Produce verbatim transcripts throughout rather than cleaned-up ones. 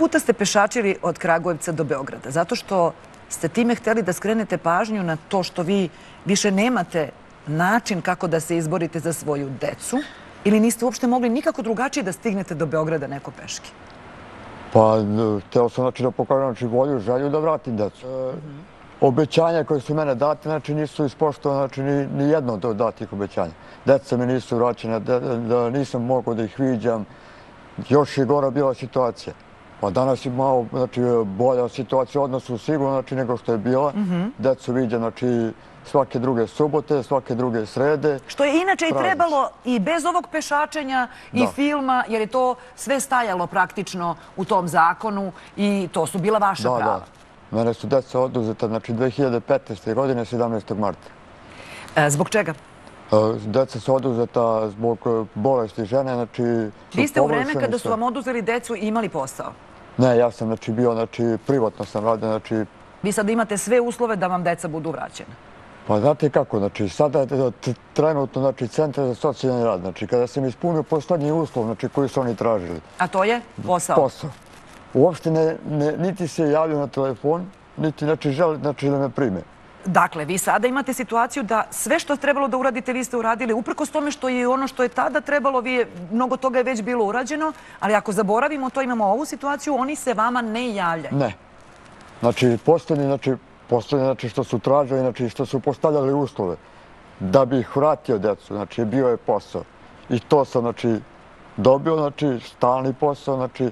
puta ste pešačili od Kragujevca do Beograda? Zato što ste time hteli da skrenete pažnju na to što vi više nemate način kako da se izborite za svoju decu ili niste uopšte mogli nikako drugačije da stignete do Beograda neko peški? Pa, hteo sam da pokažem volju, želju da vratim decu. Obećanja koje su mene date, znači nisu ispoštovane, znači ni jedno od datih obećanja. Deca mi nisu vraćena, da nisam mogao da ih viđam. Još je gora bila situacija. Pa danas je malo bolja situacija u odnosu sigurno nego što je bila. Decu viđam znači svake druge subote, svake druge srede. Što je inače i trebalo i bez ovog pešačenja i filma, jer je to sve stajalo praktično u tom zakonu i to su bila vaša prava. Da, da. Mene su deca oduzeta, znači dve hiljade petnaeste. godine, sedamnaestog marta. Zbog čega? Deca su oduzeta zbog bolesti žene, znači... Vi ste u vreme kada su vam oduzeli decu imali posao? Ne, ja sam znači bio, znači privatno sam radio, znači... Vi sad imate sve uslove da vam deca budu vraćene? Pa znate kako, znači sada je trenutno, znači, Centar za socijalni rad, znači kada sam ispunio poslednji uslov, znači koji su oni tražili. A to je posao? Posao. Uopšte ne, niti se javljaju na telefon, niti znači žele znači da me prime. Dakle, vi sada imate situaciju da sve što je trebalo da uradite, vi ste uradili, uprkos tome što je ono što je tada trebalo, mnogo toga je već bilo urađeno, ali ako zaboravimo to, imamo ovu situaciju, oni se vama ne javljaju. Ne. Znači, poslednji, znači, poslednji, znači, što su tražili, znači, što su postavljali uslove da bi ih vratio decu, znači, bio je posao. I to sam, znači, dobio, znači, stalni posao, znači,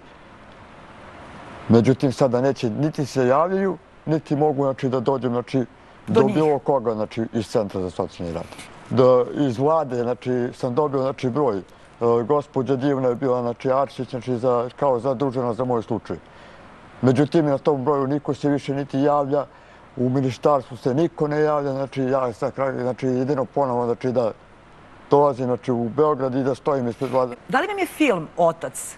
međutim, sada neće, niti se javljaju, niti mogu, znači, da dođem, znači, do bilo koga, znači, iz Centra za socijalni rad. Da iz vlade, znači, sam dobio, znači, broj. Gospođa Divna je bila, znači, Arsić, znači, kao zadužena za moj slučaj. Međutim, na tom broju niko se više niti javlja, u ministarstvu se niko ne javlja, znači, ja sad, znači, jedino ponovo, znači, da dolazim, znači, u Beograd i da stojim ispred vlade. Da li vam je film Otac,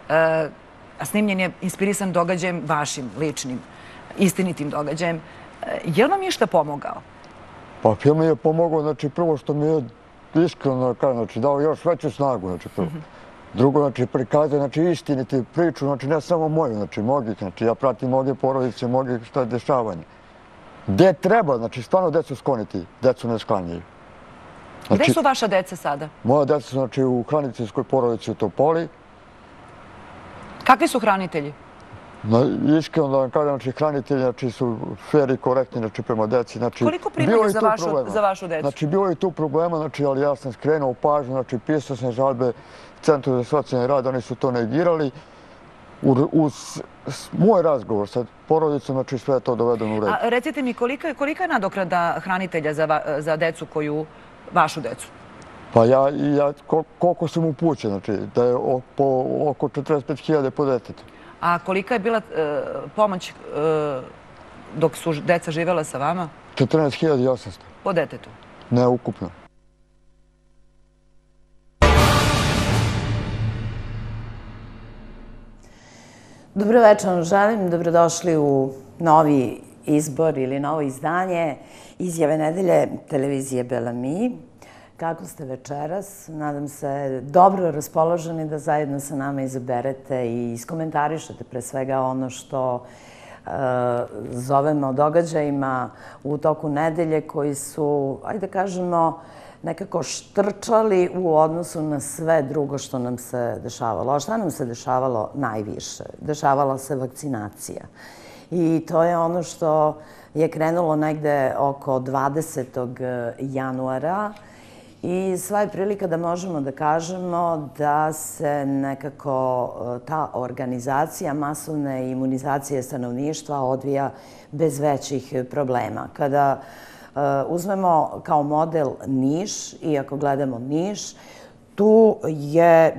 a snimljen je inspirisan događajem vašim, ličnim, istinitim događajem, je li vam išta pomogao? Pa film mi je pomogao, znači prvo što mi je iskreno kažem, znači dao još veću snagu, znači prvo. Drugo, znači prikazuje, znači istiniti priču, znači ne samo moju, znači mogih, znači ja pratim mnoge porodice, mnoge šta je dešavanje. Gde treba, znači stvarno decu skloniti, decu ne sklanjaju. Gde su vaša deca sada? Moja deca su, znači, u hraniteljskoj porodici u Topoli. Kakvi su hranitelji? Iskreno da vam kažem, znači, hranitelji, znači, su fair i korektni, znači, prema deci. Koliko primaju za vašu decu? Znači, bilo je tu problema, znači, ali ja sam skrenuo pažnju, znači, pisao sam žalbe Centru za socijalni rad, oni su to negirali. Uz moj razgovor sa porodicom, znači, sve je to dovedeno u red. A recite mi, kolika je nadoknada hranitelja za decu koju, vašu decu? Pa ja, koliko sam upućen, znači, da je oko četrdeset pet hiljada po detetu. A kolika je bila pomoć dok su deca živjela sa vama? četrnaest hiljada osamsto. Po detetu? Ne, ukupno. Dobro večer vam želim. Dobrodošli u novi izbor ili novo izdanje Izjave nedelje televizije Belami. Kako ste večeras? Nadam se dobro raspoloženi da zajedno sa nama izaberete i iskomentarišete pre svega ono što zovemo događajima u toku nedelje koji su, ajde da kažemo, nekako štrčali u odnosu na sve drugo što nam se dešavalo. A šta nam se dešavalo najviše? Dešavala se vakcinacija. I to je ono što je krenulo negde oko dvadesetog januara i sva je prilika da možemo da kažemo da se nekako ta organizacija masovne imunizacije stanovništva odvija bez većih problema. Kada uzmemo kao model Niš, i ako gledamo Niš, tu je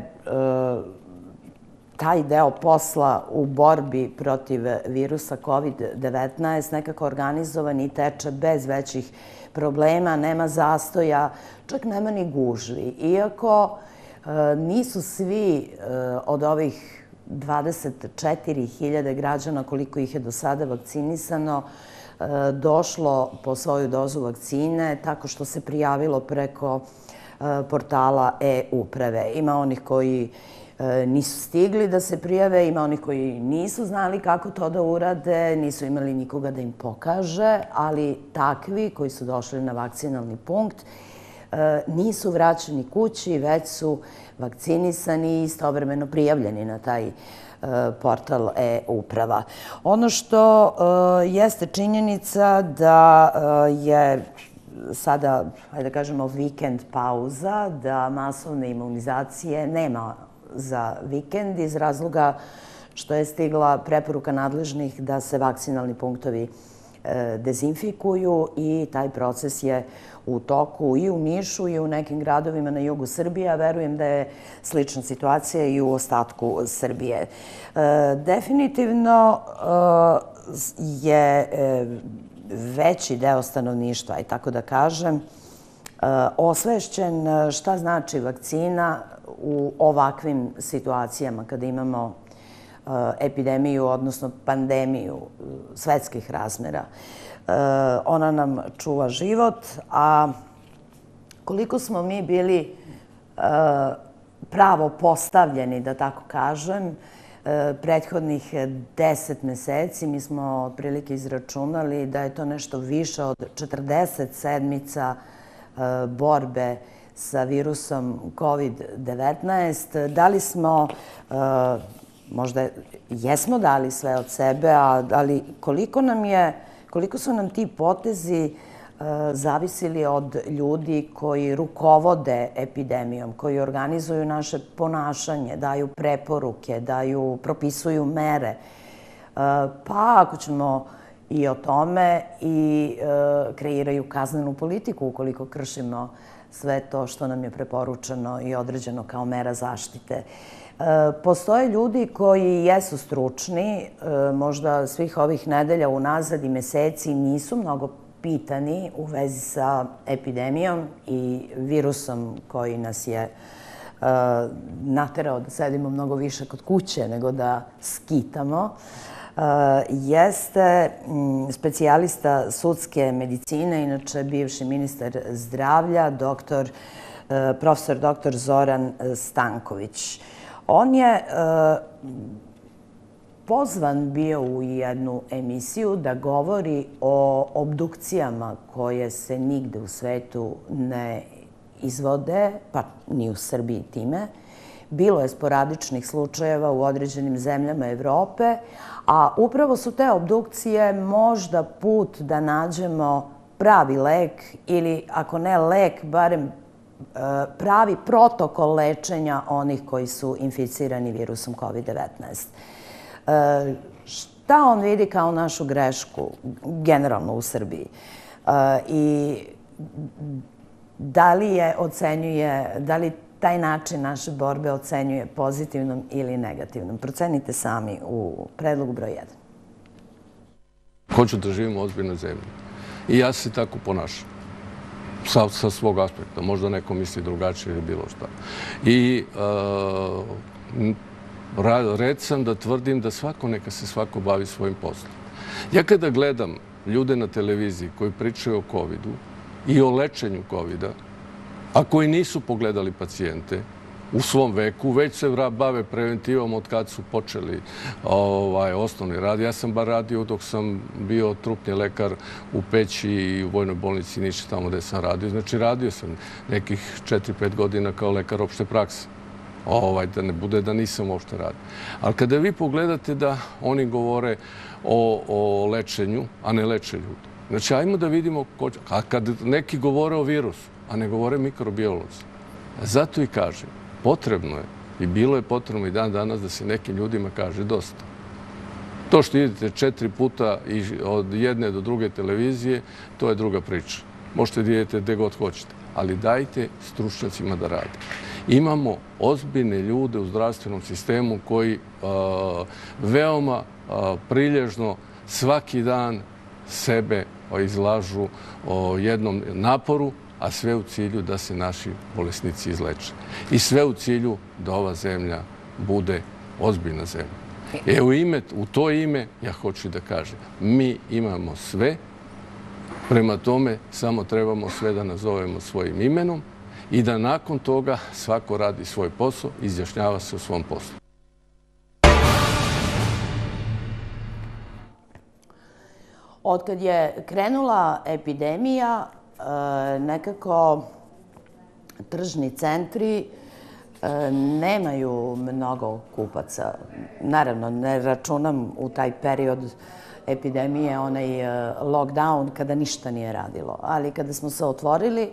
taj deo posla u borbi protiv virusa kovid devetnaest nekako organizovan i teče bez većih problema, nema zastoja, čak nema ni gužvi. Iako nisu svi od ovih dvadeset četiri hiljade građana koliko ih je do sada vakcinisano došlo po svoju dozu vakcine tako što se prijavilo preko portala e-uprave. Ima onih koji nisu stigli da se prijave, ima onih koji nisu znali kako to da urade, nisu imali nikoga da im pokaže, ali takvi koji su došli na vakcinalni punkt nisu vraćeni kući, već su vakcinisani i istovremeno prijavljeni na taj portal e-uprava. Ono što jeste činjenica da je sada, hajde da kažemo, vikend pauza, da masovne imunizacije nema za vikend iz razloga što je stigla preporuka nadležnih da se vakcinalni punktovi dezinfikuju i taj proces je u toku i u Nišu i u nekim gradovima na jugu Srbije, a verujem da je slična situacija i u ostatku Srbije. Definitivno je veći deo stanovništva, i tako da kažem, osvešćen šta znači vakcina u ovakvim situacijama kada imamo epidemiju, odnosno pandemiju svetskih razmera. Ona nam čuva život, a koliko smo mi bili pravo postavljeni, da tako kažem, prethodnih deset meseci, mi smo otprilike izračunali da je to nešto više od četrdeset sedmica borbe sa virusom kovid devetnaest. Da li smo, možda jesmo dali sve od sebe, ali koliko nam je, koliko su nam ti potezi zavisili od ljudi koji rukovode epidemijom, koji organizuju naše ponašanje, daju preporuke, daju, propisuju mere. Pa ako ćemo i o tome i kreiraju kaznenu politiku ukoliko kršimo sve to što nam je preporučeno i određeno kao mera zaštite. Postoje ljudi koji jesu stručni, možda svih ovih nedelja unazad i meseci nisu mnogo pitani u vezi sa epidemijom i virusom koji nas je naterao da sedimo mnogo više kod kuće nego da skitamo, jeste specijalista sudske medicine, inače bivši ministar zdravlja, profesor doktor Zoran Stanković. On je pozvan bio u jednu emisiju da govori o obdukcijama koje se nigde u svetu ne izvode, pa ni u Srbiji time. Bilo je sporadičnih slučajeva u određenim zemljama Evrope, a upravo su te obdukcije možda put da nađemo pravi lek ili, ako ne lek, barem pravi protokol lečenja onih koji su inficirani virusom kovid devetnaest. Šta on vidi kao našu grešku generalno u Srbiji? I da li je ocenjuje, da li taj način naše borbe ocenjuje pozitivnom ili negativnom? Procenite sami u predlogu broj jedan. Hoću da živim u ozbiljnoj zemlji. I ja se tako ponašam. Sa svog aspekta. Možda neko misli drugačije ili bilo šta. I red sam da tvrdim da svako neka se svako bavi svojim poslom. Ja kada gledam ljude na televiziji koji pričaju o kovidu i o lečenju kovida, a koji nisu pogledali pacijente u svom veku, već se bave preventivom od kad su počeli osnovni rad. Ja sam bar radio dok sam bio trupni lekar u Peći i u Vojnoj bolnici Niš, tamo gde sam radio. Znači, radio sam nekih četiri pet godina kao lekar opšte prakse. Da ne bude da nisam uopšte radio. Ali kada vi pogledate da oni govore o lečenju, a ne leče ljudi. Znači, ajmo da vidimo, a kad neki govore o virusu, a ne govore mikrobiolozi. Zato i kažem, potrebno je, i bilo je potrebno i dan danas da se nekim ljudima kaže dosta. To što idete četiri puta od jedne do druge televizije, to je druga priča. Možete da idete gde god hoćete, ali dajte stručnjacima da rade. Imamo ozbiljne ljude u zdravstvenom sistemu koji veoma prilježno svaki dan sebe izlažu jednom naporu, a sve u cilju da se naši bolesnici izleče. I sve u cilju da ova zemlja bude ozbiljna zemlja. E, u to ime ja hoću da kažem, mi imamo sve, prema tome samo trebamo sve da nazovemo svojim imenom i da nakon toga svako radi svoj posao, izjašnjava se o svom poslu. Otkad je krenula epidemija, nekako tržni centri nemaju mnogo kupaca. Naravno, ne računam u taj period epidemije, onaj lockdown, kada ništa nije radilo. Ali kada smo se otvorili,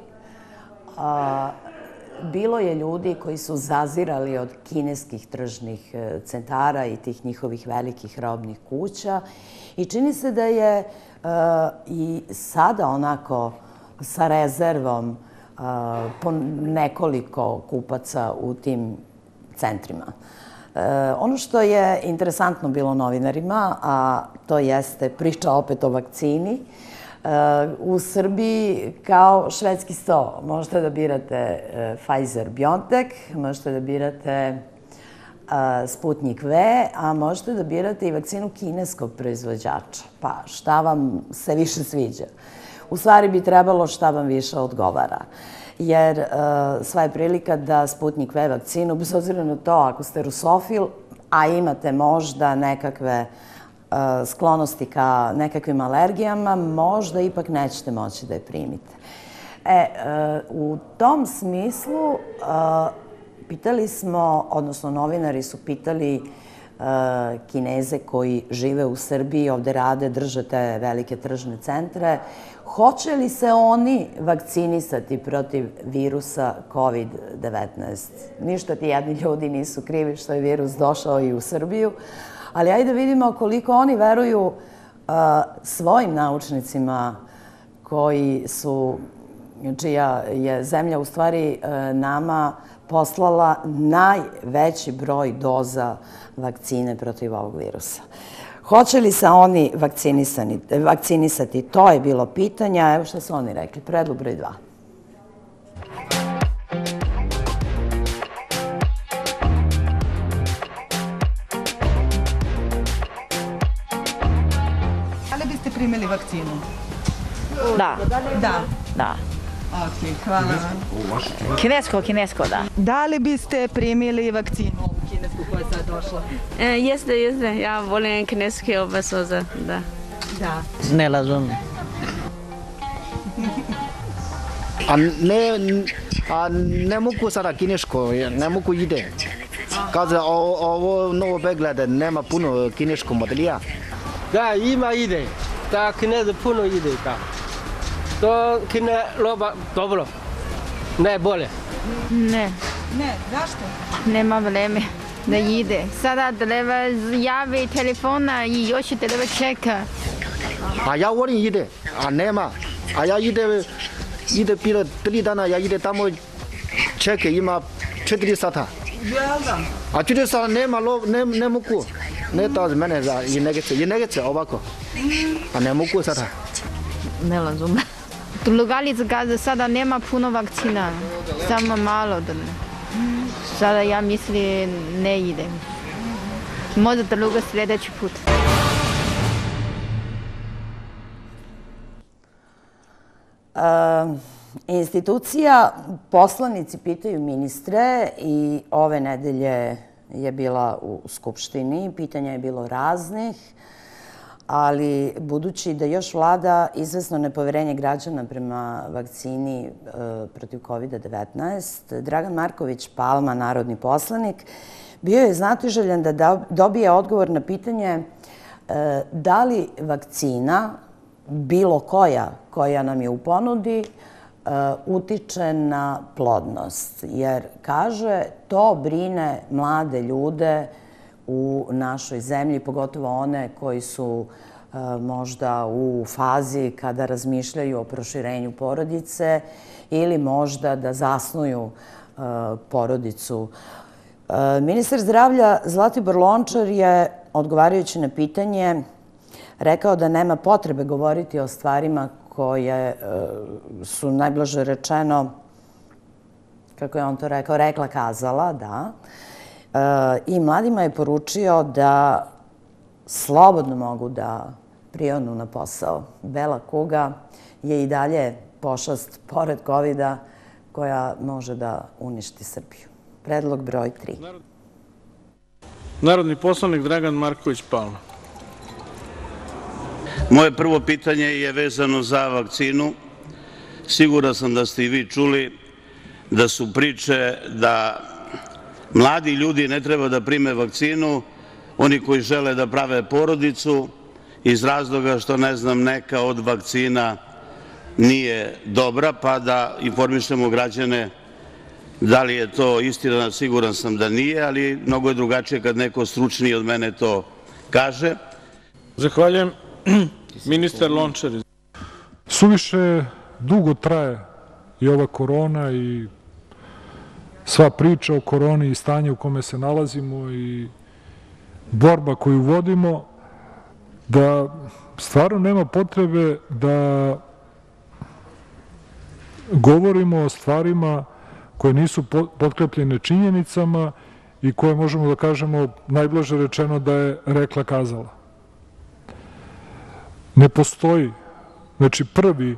bilo je ljudi koji su zazirali od kineskih tržnih centara i tih njihovih velikih robnih kuća. I čini se da je i sada onako sa rezervom po nekoliko kupaca u tim centrima. Ono što je interesantno bilo novinarima, a to jeste priča opet o vakcini, u Srbiji kao švedski sto. Možete da birate Pfizer-BioNTech, možete da birate Sputnik V, a možete da birate i vakcinu kineskog proizvođača. Pa šta vam se više sviđa? U stvari bi trebalo šta vam više odgovara. Jer sva je prilika da Sputnik V vakcinu, bez obzira na to ako ste rusofil, a imate možda nekakve sklonosti ka nekakvim alergijama, možda ipak nećete moći da je primite. E, u tom smislu pitali smo, odnosno novinari su pitali Kineze koji žive u Srbiji, ovde rade, drže te velike tržne centre, hoće li se oni vakcinisati protiv virusa kovid devetnaest? Ništa ti jedni ljudi nisu krivi što je virus došao i u Srbiju, ali ajde da vidimo koliko oni veruju svojim naučnicima koji su, čija je zemlja u stvari nama poslala najveći broj doza vakcine protiv ovog virusa. Hoće li se oni vakcinisati? To je bilo pitanje. Evo što su oni rekli. Predlog broj dva. Da li biste primili vakcinu? Da. Da. Da. Ok, hvala vam. Kinesko, kinesko, da. Da li biste primili vakcinu kinesku koja je sad došla? Jeste, jeste. Ja volim kineske obesoze, da. Da. Ne razumem. A ne, a ne mogu sada kinesko, ne mogu ide. Kaže, ovo novo preglede nema puno kineskog modelija. Da, ima ide. Da, kineze puno ide, da. To kine roba dobro, ne bolje. Ne. Ne, zašto? Nema vreme da ide. Sada treba javi telefona i još treba čeka. A ja volim ide, a nema. A ja ide, ide bilo tri dana, ja ide tamo čeka, ima četiri sata. Jel da? A četiri sata nema, ne, ne mogu. Ne to od mene za i negece, i negece ovako. A ne mogu sada. Ne razumem. Drugarica kaže, sada nema puno vakcina, samo malo. Sada ja mislim ne idem. Možda druga sljedeći put. Institucija, poslanici pitaju ministre i ove nedelje je bila u Skupštini, pitanja je bilo raznih, ali budući da još vlada izvesno nepoverenje građana prema vakcini protiv kovid devetnaest, Dragan Marković Palma, narodni poslanik, bio je znatiželjan da dobije odgovor na pitanje da li vakcina, bilo koja, koja nam je u ponudi, utiče na plodnost. Jer, kaže, to brine mlade ljude u našoj zemlji, pogotovo one koji su možda u fazi kada razmišljaju o proširenju porodice ili možda da zasnuju porodicu. Ministar zdravlja Zlatibor Lončar je, odgovarajući na pitanje, rekao da nema potrebe govoriti o stvarima koje su, najblaže rečeno, kako je on to rekao, rekla kazala, da. I mladima je poručio da slobodno mogu da prionu na posao. Bela kuga je i dalje pošast, pored kovida, koja može da uništi Srbiju. Predlog broj tri. Narodni poslanik Dragan Marković Palma. Moje prvo pitanje je vezano za vakcinu. Siguran sam da ste i vi čuli da su priče da mladi ljudi ne treba da prime vakcinu, oni koji žele da prave porodicu, iz razloga što, ne znam, neka od vakcina nije dobra, pa da informišemo građane da li je to istina. Siguran sam da nije, ali mnogo je drugačije kad neko stručniji od mene to kaže. Zahvaljujem. Ministar Lončar. Suviše dugo traje i ova korona i sva priča o koroni i stanje u kome se nalazimo i borba koju vodimo, da stvarno nema potrebe da govorimo o stvarima koje nisu potkrepljene činjenicama i koje možemo da kažemo, najblaže rečeno, da je rekla kazala. Ne postoji, znači prvi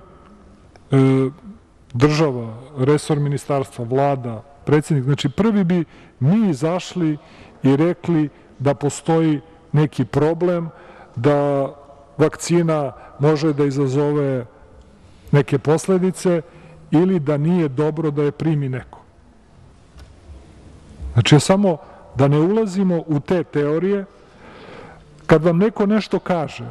država, resor ministarstva, vlada, predsjednik, znači prvi bi mi izašli i rekli da postoji neki problem, da vakcina može da izazove neke posledice ili da nije dobro da je primi neko. Znači, samo da ne ulazimo u te teorije. Kad vam neko nešto kaže,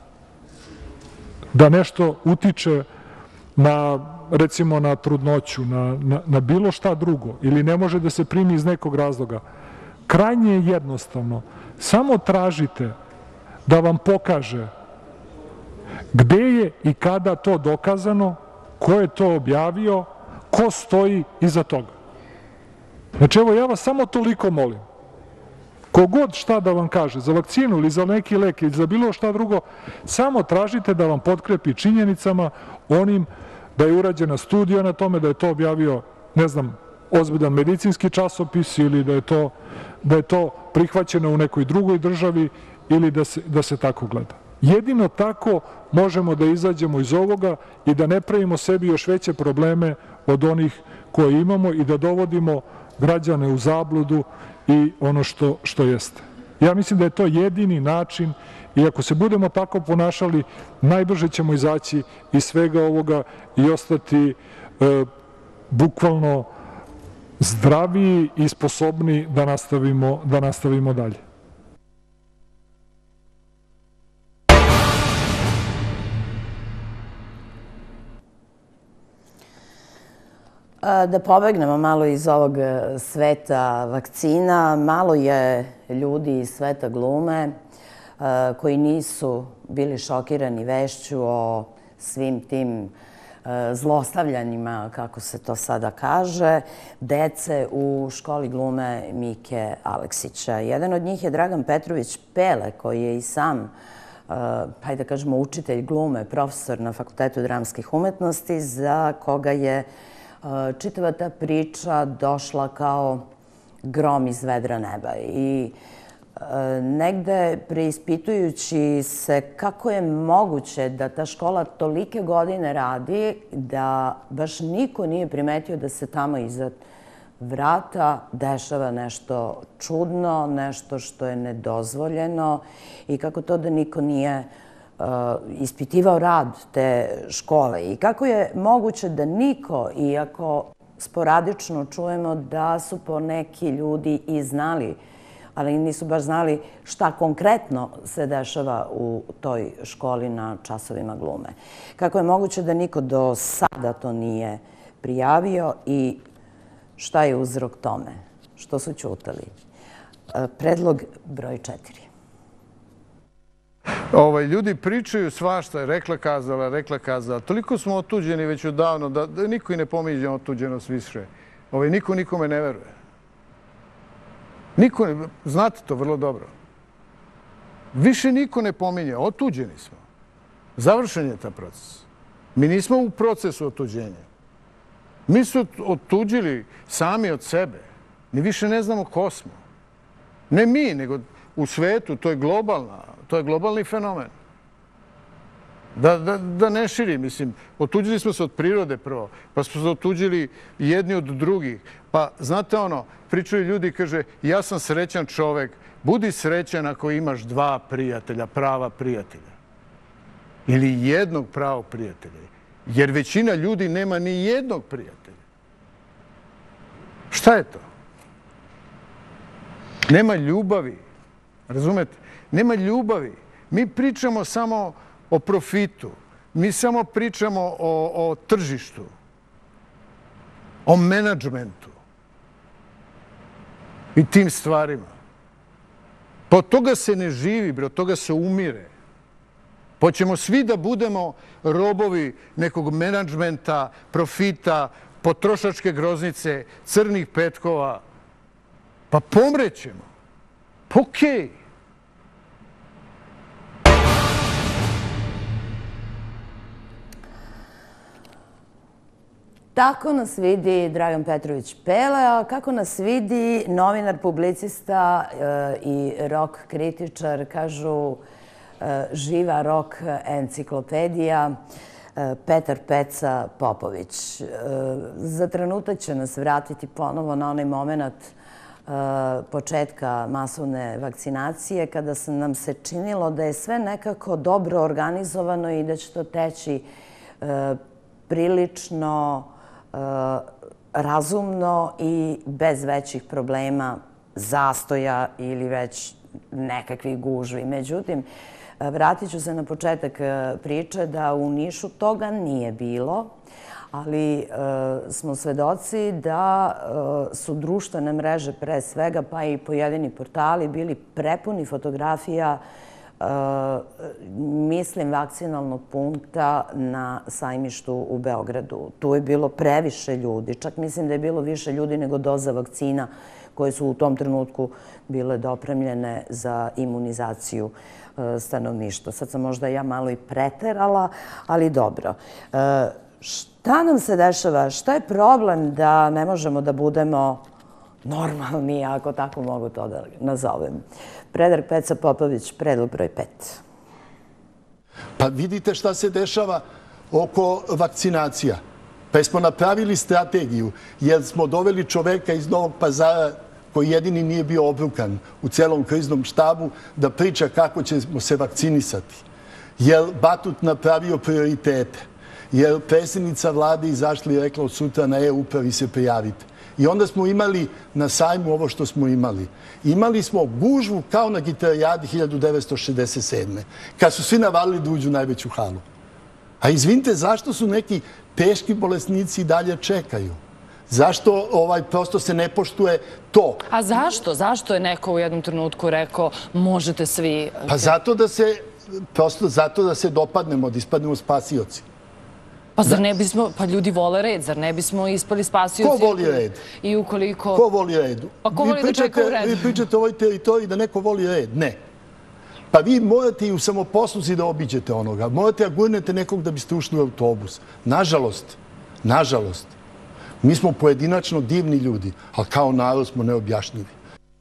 da nešto utiče na, recimo, na trudnoću, na, na, na bilo šta drugo, ili ne može da se primi iz nekog razloga, krajnje je jednostavno. Samo tražite da vam pokaže gde je i kada to dokazano, ko je to objavio, ko stoji iza toga. Znači, evo, ja vas samo toliko molim. Kogod šta da vam kaže, za vakcinu ili za neki lek ili za bilo šta drugo, samo tražite da vam potkrepi činjenicama onim da je urađena studija na tome, da je to objavio, ne znam, ozbiljan medicinski časopis ili da je to, da je to prihvaćeno u nekoj drugoj državi ili da se, da se tako gleda. Jedino tako možemo da izađemo iz ovoga i da ne pravimo sebi još veće probleme od onih koje imamo i da dovodimo građane u zabludu i ono što, što jeste. Ja mislim da je to jedini način i ako se budemo tako ponašali, najbrže ćemo izaći iz svega ovoga i ostati e, bukvalno zdraviji i sposobni da nastavimo, da nastavimo dalje. Da pobegnemo malo iz ovog sveta vakcina, malo je ljudi iz sveta glume koji nisu bili šokirani vešću o svim tim zlostavljanjima, kako se to sada kaže, dece u školi glume Mike Aleksića. Jedan od njih je Dragan Petrović Pele, koji je i sam, hajde da kažemo, učitelj glume, profesor na Fakultetu dramskih umetnosti, za koga je čitava ta priča došla kao grom iz vedra neba. I negde preispitujući se kako je moguće da ta škola tolike godine radi, da baš niko nije primetio da se tamo iza vrata dešava nešto čudno, nešto što je nedozvoljeno i kako to da niko nije ispitivao rad te škole i kako je moguće da niko, iako sporadično čujemo da su poneki ljudi i znali, ali nisu baš znali šta konkretno se dešava u toj školi na časovima glume. Kako je moguće da niko do sada to nije prijavio i šta je uzrok tome? Što su ćutali? Predlog broj četiri. Ovaj, ljudi pričaju svašta, rekla kazala, rekla kazala. Toliko smo otuđeni već odavno da, da niko i ne pominje otuđenost više. Ovaj, niko nikome ne veruje. Niko ne, znate to vrlo dobro. Više niko ne pominje, otuđeni smo. Završen je ta proces. Mi nismo u procesu otuđenja. Mi su otuđili sami od sebe. Mi više ne znamo ko smo. Ne mi, nego u svetu, to je globalna, to je globalni fenomen. Da ne širi, mislim, otuđili smo se od prirode prvo, pa smo se otuđili jedni od drugih. Pa, znate ono, pričaju ljudi, kaže, ja sam srećan čovek, budi srećan ako imaš dva prijatelja, prava prijatelja. Ili jednog pravog prijatelja. Jer većina ljudi nema ni jednog prijatelja. Šta je to? Nema ljubavi. Razumete? Nema ljubavi. Mi pričamo samo o profitu. Mi samo pričamo o tržištu. O menadžmentu. I tim stvarima. Pa od toga se ne živi, bre, od toga se umire. Hoćemo svi da budemo robovi nekog menadžmenta, profita, potrošačke groznice, crnih petkova. Pa pomrećemo. Pa okej. Tako nas vidi Dragan Petrović Pele, a kako nas vidi novinar, publicista i rock kritičar, kažu živa rock enciklopedija, Petar Peca Popović. Za trenutak će nas vratiti ponovo na onaj moment početka masovne vakcinacije, kada nam se činilo da je sve nekako dobro organizovano i da će to teći prilično razumno i bez većih problema, zastoja ili već nekakvih gužvi. Međutim, vratit ću se na početak priče da u Nišu toga nije bilo, ali smo svedoci da su društvene mreže pre svega, pa i pojedini portali bili prepuni fotografija, mislim, vakcinalnog punkta na Sajmištu u Beogradu. Tu je bilo previše ljudi. Čak mislim da je bilo više ljudi nego doza vakcina koje su u tom trenutku bile dopremljene za imunizaciju stanovništva. Sad sam možda ja malo i preterala, ali dobro. Šta nam se dešava? Šta je problem da ne možemo da budemo normalni, ako tako mogu to da nazovem? Predrag Peca Popović, predlog broj pet. Pa vidite šta se dešava oko vakcinacija. Pa smo napravili strategiju, jer smo doveli čoveka iz Novog Pazara koji jedini nije bio obrukan u celom kriznom štabu da priča kako ćemo se vakcinisati. Jer Batut napravio prioritete. Jer predsjednica vlade izašla i rekla od sutra na e-upravi se prijavite. I onda smo imali na sajmu ovo što smo imali. Imali smo gužvu kao na Gitarijadi hiljadu devetsto šezdeset sedme. Kad su svi navalili da uđu u najveću halu. A izvinite, zašto su neki teški bolesnici i dalje čekaju? Zašto prosto se ne poštuje to? A zašto? Zašto je neko u jednom trenutku rekao možete svi... Pa zato da se, prosto zato da se dopadnemo, da ispadnemo spasioci. Pa zar ne bismo, pa ljudi vole red, zar ne bismo ispali spasioci? Ko voli red? I ukoliko... Ko voli red? Pa ko voli da čeka u redu? Vi pričate o ovoj teritoriji da neko voli red? Ne. Pa vi morate i u samoposluzi da obiđete onoga. Morate da gurnete nekog da biste ušli u autobus. Nažalost, nažalost, mi smo pojedinačno divni ljudi, ali kao narod smo neobjašnjivi.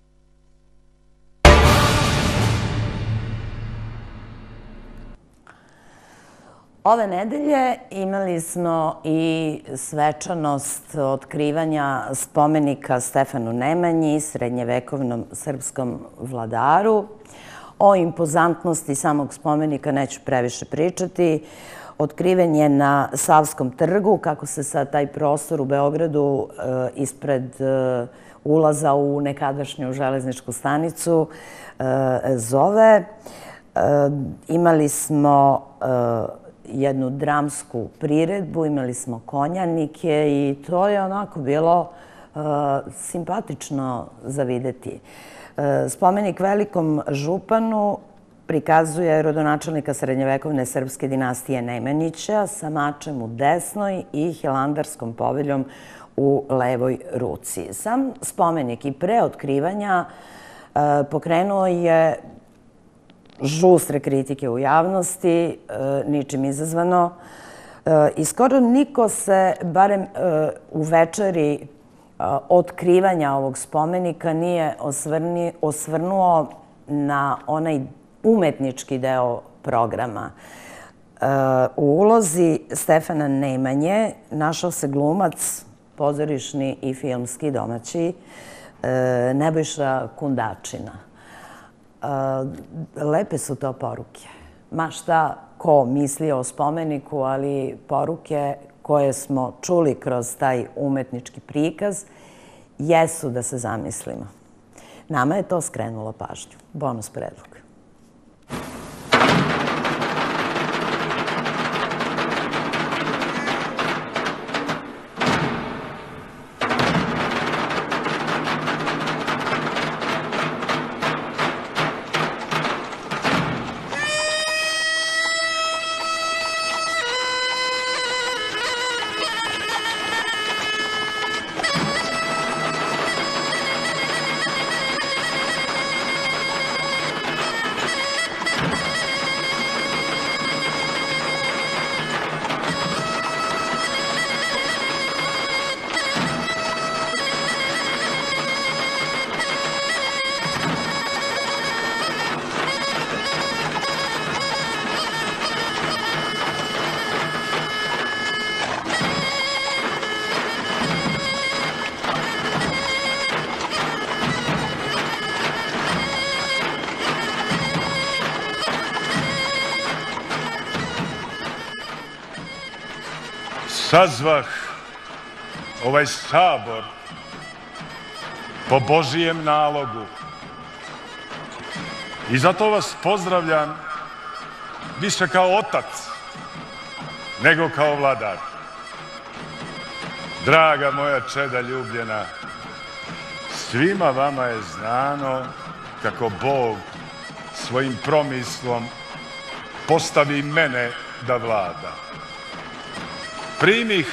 Ove nedelje imali smo i svečanost otkrivanja spomenika Stefanu Nemanji, srednjevekovnom srpskom vladaru. O impozantnosti samog spomenika neću previše pričati. Otkriven je na Savskom trgu, kako se sad taj prostor u Beogradu ispred ulaza u nekadašnju železničku stanicu zove. Imali smo jednu dramsku priredbu, imali smo konjanike i to je onako bilo simpatično za videti. Spomenik velikom županu prikazuje rodonačelnika srednjevekovne srpske dinastije Nemanjića sa mačem u desnoj i hilandarskom poveljom u levoj ruci. Sam spomenik i pre otkrivanja pokrenuo je žustre kritike u javnosti, ničim izazvano. I skoro niko se, barem u večeri otkrivanja ovog spomenika, nije osvrnuo na onaj umetnički deo programa. U ulozi Stefana Nemanje našao se glumac, pozorišni i filmski domaći, Nebojša Kundačina. Lepe su to poruke. Ma šta ko misli o spomeniku, ali poruke koje smo čuli kroz taj umetnički prikaz jesu da se zamislimo. Nama je to skrenulo pažnju. Bonus predlog. Sazvah ovaj sabor po Božijem nalogu i zato vas pozdravljam više kao otac nego kao vladar. Draga moja čeda ljubljena, svima vama je znano kako Bog svojim promislom postavi mene da vlada. Primih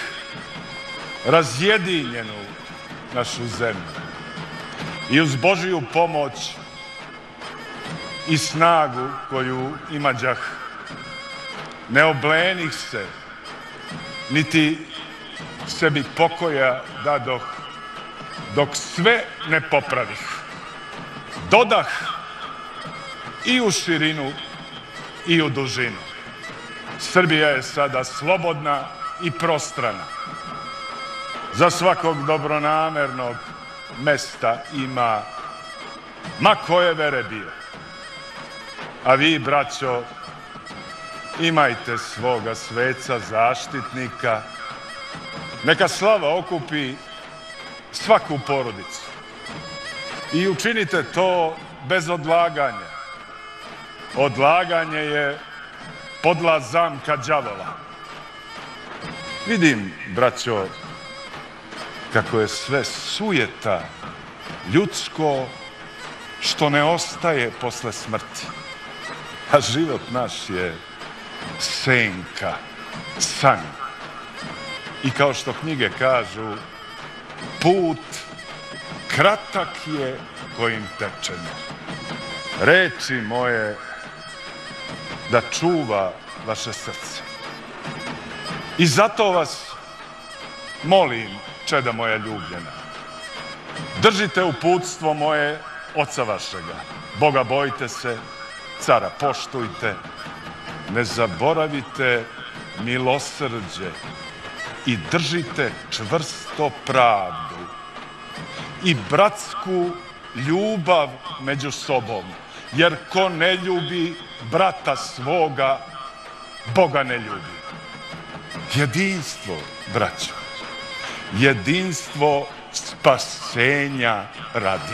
razjedinjenu našu zemlju i uz Božiju pomoć i snagu koju imađah, ne oblenih se, niti sebi pokoja dadoh, dok sve ne popravih. Dodah i u širinu i u dužinu. Srbija je sada slobodna i prostrana. Za svakog dobronamernog mesta ima, ma koje vere bio. A vi, braćo, imajte svoga sveca zaštitnika. Neka slava okupi svaku porodicu. I učinite to bez odlaganja. Odlaganje je podla zamka đavola. Vidim, braćo, kako je sve sujeta ljudsko što ne ostaje posle smrti. A život naš je senka, san. I kao što knjige kažu, put kratak je kojim tečemo. Reči moje da čuva vaše srce. I zato vas molim, čeda moja ljubljena, držite uputstvo moje oca vašega. Boga bojte se, cara poštujte, ne zaboravite milosrđe i držite čvrsto pravdu i bratsku ljubav među sobom, jer ko ne ljubi brata svoga, Boga ne ljubi. Jedinstvo, braćo, jedinstvo spasenja radi.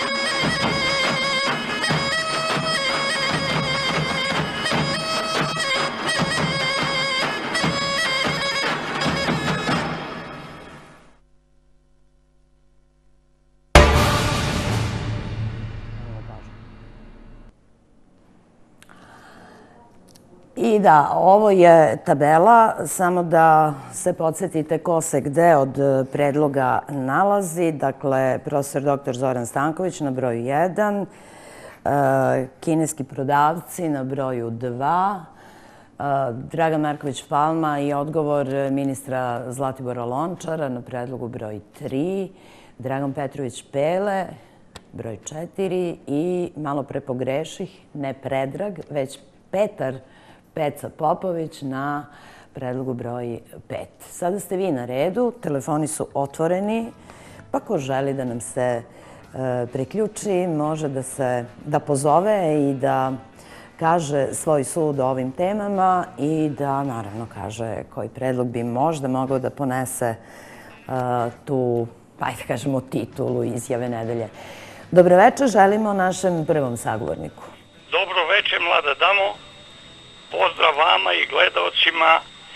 I da, ovo je tabela, samo da se podsjetite ko se gde od predloga nalazi. Dakle, profesor doktor Zoran Stanković na broju jedan, kineski prodavci na broju dva, Dragan Marković Palma i odgovor ministra Zlatibora Lončara na predlogu broj tri, Dragan Petrović Pele, broj četiri i malo pre pogreših, ne Predrag, već Petar Peca Popović na predlogu broj pet. Sada ste vi na redu, telefoni su otvoreni, pa ko želi da nam se priključi, može da se da pozove i da kaže svoj sud o ovim temama i da naravno kaže koji predlog bi možda mogao da ponese tu, ajde kažemo, titulu izjave nedelje. Dobroveče, želimo našem prvom sagovorniku. Dobroveče, mlada damo. Pozdrav vama i gledalcima.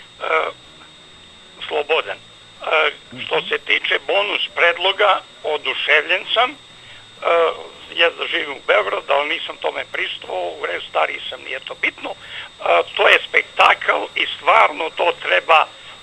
Slobodan. Što se tiče bonus predloga, oduševljen sam. Ja da živim u Beogradu, ali nisam tome pristovao, u redu stariji sam, nije to bitno. To je spektakl i stvarno to treba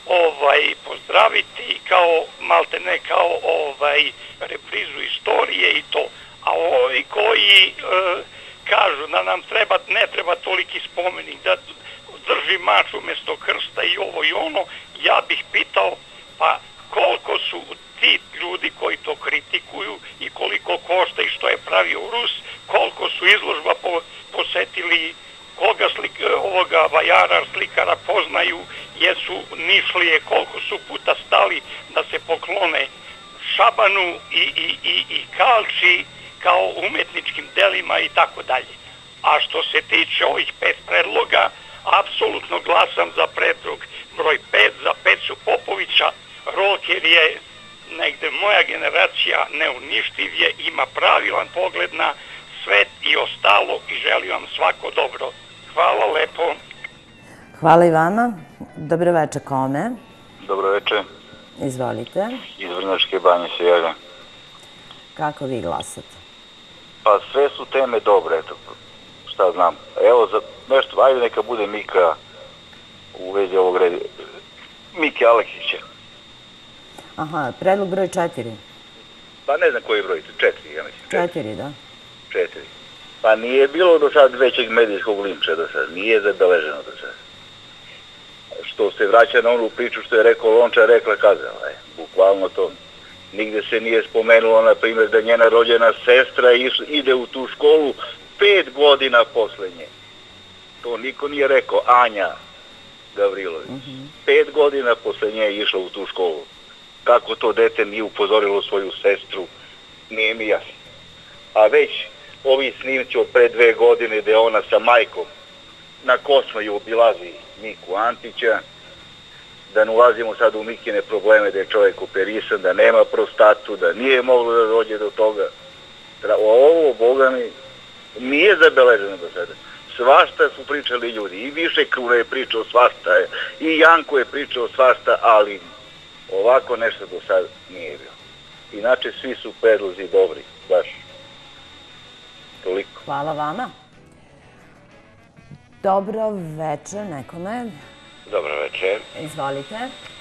pozdraviti kao, malte ne kao reprizu istorije i to. A ovi koji kažu da nam treba, ne treba toliki spomenik, da drži mač umjesto krsta i ovo i ono, ja bih pitao, pa koliko su ti ljudi koji to kritikuju i koliko košta i što je pravio Rus, koliko su izložba posetili, koga ovoga vajara, slikara poznaju, jesu Nišlije, koliko su puta stali da se poklone Šabanu i Kalči kao umetničkim delima i tako dalje. A što se tiče ovih pet predloga, apsolutno glasam za predlog broj pet, za Pecu Popovića. Roker je negde moja generacija, neuništiv je, ima pravilan pogled na svet i ostalo i želim vam svako dobro. Hvala lepo. Hvala i vama. Dobroveče, kome? Dobroveče. Izvolite. Iz Vrnjačke banje se javljam. Kako vi glasate? Pa sve su teme dobre, eto, šta znam. Evo, za nešto, ajde neka bude Mika u vezi ovog reda. Mike Aleksića. Aha, predlog broj četiri. Pa ne znam koji je broj, četiri, ja mislim. Četiri, da. Četiri. Pa nije bilo do sad većeg medijskog linča do sad, nije zabeleženo do sad. Što se vraća na onu priču što je rekao Lončar, rekla kazala je, bukvalno to. Nigde se nije spomenulo, na primjer, da njena rođena sestra ide u tu školu pet godina posle nje. To niko nije rekao, Anja Gavrilović. Pet godina posle nje je išla u tu školu. Kako to dete nije upozorilo svoju sestru, nije mi jasno. A već ovi snimci od pre dve godine gde ona sa majkom na Kosmaju obilazi Miku Antića, da ne ulazimo sad u Mikine probleme da je čovjek operisan, da nema prostatu, da nije moglo da dođe do toga. Ovo, Boga mi, nije zabeleženo do sada. Svašta su pričali ljudi, i Više Kruna je pričao svašta, i Janko je pričao svašta, ali ovako nešto do sada nije bilo. Inače, svi su predlozi dobri, baš. Toliko. Hvala vama. Dobro večer nekome. Dobro večer. Izvolite.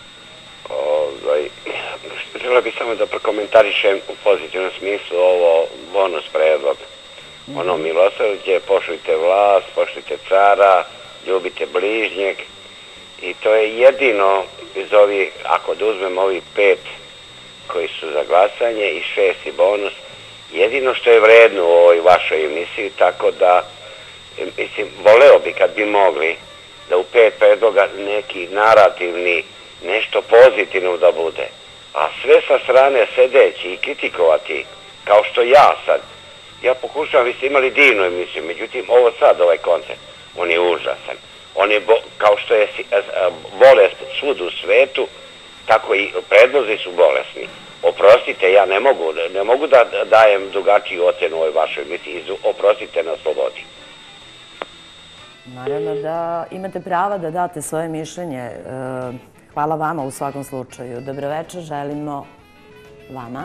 Želeo bih samo da prokomentarišem u pozitivnom smislu ovo bonus predlog. Ono milosrđe, poštujte vlast, poštujte cara, ljubite bližnjeg. I to je jedino iz ovih, ako da uzmemo ovih pet koji su za glasanje i šesti bonus, jedino što je vredno u ovoj vašoj emisiji, tako da, mislim, voleo bi kad bi mogli da u pet predloga neki narativni, nešto pozitivno da bude. A sve sa strane sedeći i kritikovati, kao što ja sad, ja pokušavam, vi ste imali divnu emisiju, međutim, ovo sad, ovaj koncert, on je užasan. On je, kao što je bolest svud u svetu, tako i predlozi su bolesni. Oprostite, ja ne mogu, ne mogu da dajem drugačiju ocenu ovoj vašoj emisiji, oprostite na slobodi. Naravno da imate prava da date svoje mišljenje. Hvala vama u svakom slučaju. Dobroveče, želimo vama.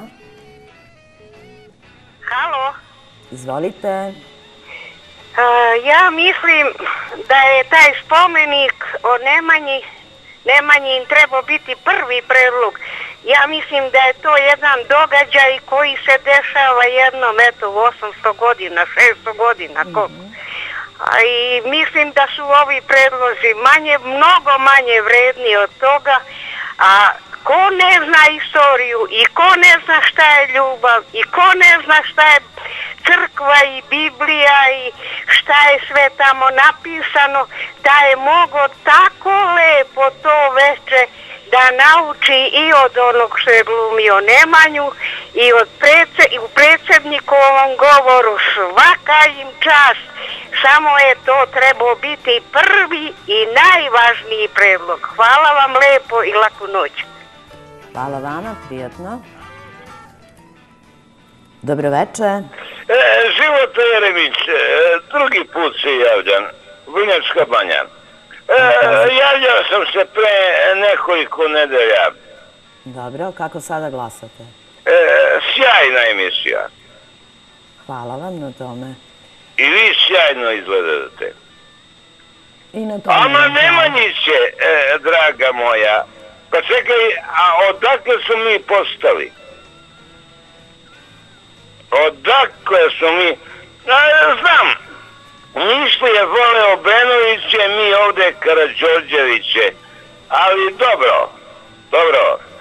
Halo. Izvolite. Ja mislim da je taj spomenik o Nemanji, Nemanji im trebao biti prvi predlog. Ja mislim da je to jedan događaj koji se dešava jednom, eto, u osamsto godina, šesto godina. I mislim da su ovi predlozi manje, mnogo manje vredni od toga, a ko ne zna istoriju i ko ne zna šta je ljubav i ko ne zna šta je crkva i Biblija i šta je sve tamo napisano, da je mogao tako lepo to veče da nauči i od onog što je glumio Nemanju i od prece, i u predsjednikovom govoru svaka im čast. Samo je to trebao biti prvi i najvažniji predlog. Hvala vam lepo i laku noć. Hvala vama, prijatno. Dobro večer. E, Života Jeremić, e, drugi put se javljam, Vrnjačka Banja. E, javljao sam se pre nekoliko nedelja. Dobro, kako sada glasate? E, sjajna emisija. Hvala vam na tome. I vi sjajno izgledate. I na tome. Ama Nemanjiće, e, draga moja. Pa čekaj, a odakle su mi postali? Odakle su mi... A, znam, Nišlije vole Obenoviće, mi ovde Karađorđeviće. Ali dobro, dobro.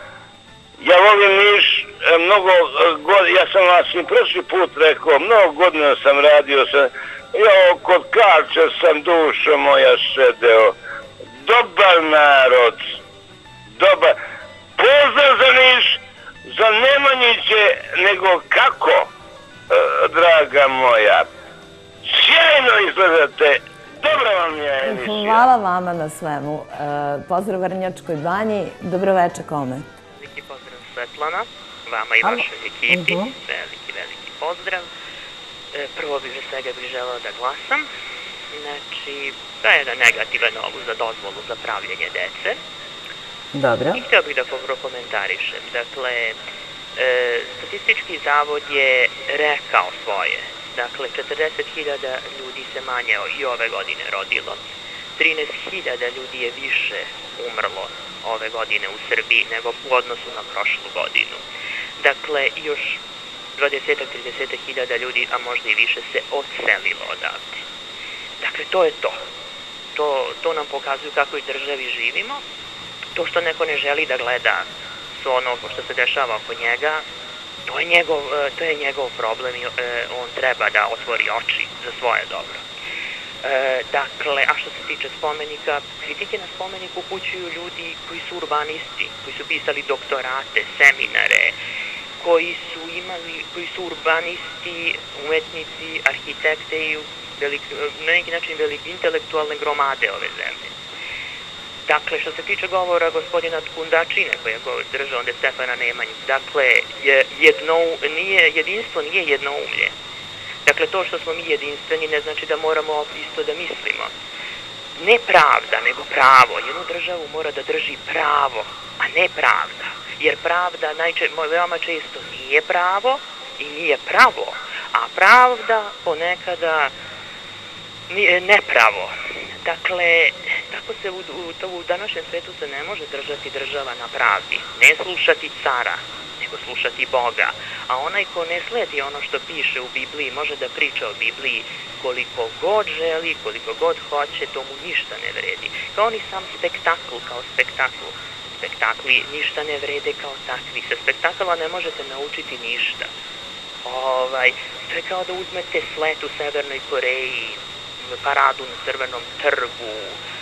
Ja volim Niš, mnogo godina, ja sam vas i prošli put rekao, mnogo godina sam radio, sam, ja kod Karča sam dušo moja šedeo. Dobar narod, dobar. Pozdrav za Niš, za Nemanjiće, nego kako, draga moja. Sjajno izgledate, dobra vam je emisija. Hvala vama na svemu. Pozdrav Vrnjačkoj Banji, dobro večer kome? Veliki pozdrav Svetlana, vama i vašoj ekipi, veliki, veliki pozdrav. Prvo bih za svega bih želeo da glasam. Znači, to je jedan negativan ovu za dozvolu za pravljenje dece. Dobro. I htio bih da prokomentarišem. Dakle, Statistički zavod je rekao svoje. Dakle, četrdeset hiljada ljudi se manje i ove godine rodilo. trinaest hiljada ljudi je više umrlo ove godine u Srbiji nego u odnosu na prošlu godinu. Dakle, još dvadeset do trideset hiljada ljudi, a možda i više, se odselilo odavde. Dakle, to je to. To, to nam pokazuju kako i državi živimo. To što neko ne želi da gleda sve ono što se dešava oko njega, to je njegov, to je njegov problem i on treba da otvori oči za svoje dobro. E, dakle, a što se tiče spomenika, kritike na spomenik upućuju ljudi koji su urbanisti, koji su pisali doktorate, seminare, koji su imali, koji su urbanisti, umetnici, arhitekte i velik, na neki način velike intelektualne gromade ove zemlje. Dakle, što se tiče govora gospodina Kundačine, koji je držao onda Stefana Nemanju, dakle, jedno, nije, jedinstvo nije jednoumlje. Dakle, to što smo mi jedinstveni ne znači da moramo isto da mislimo. Ne pravda, nego pravo. Jednu državu mora da drži pravo, a ne pravda. Jer pravda najče, veoma često nije pravo i nije pravo, a pravda ponekada nije nepravo. Dakle, tako se u, u, u današnjem svetu se ne može držati država na pravdi. Ne slušati cara, nego slušati Boga. A onaj ko ne sledi ono što piše u Bibliji, može da priča o Bibliji koliko god želi, koliko god hoće, to mu ništa ne vredi. Kao ni sam spektakl, kao spektakl. Spektakli ništa ne vrede kao takvi. Sa spektakla ne možete naučiti ništa. Ovaj, to je kao da uzmete slet u Severnoj Koreji, paradu na Crvenom trgu,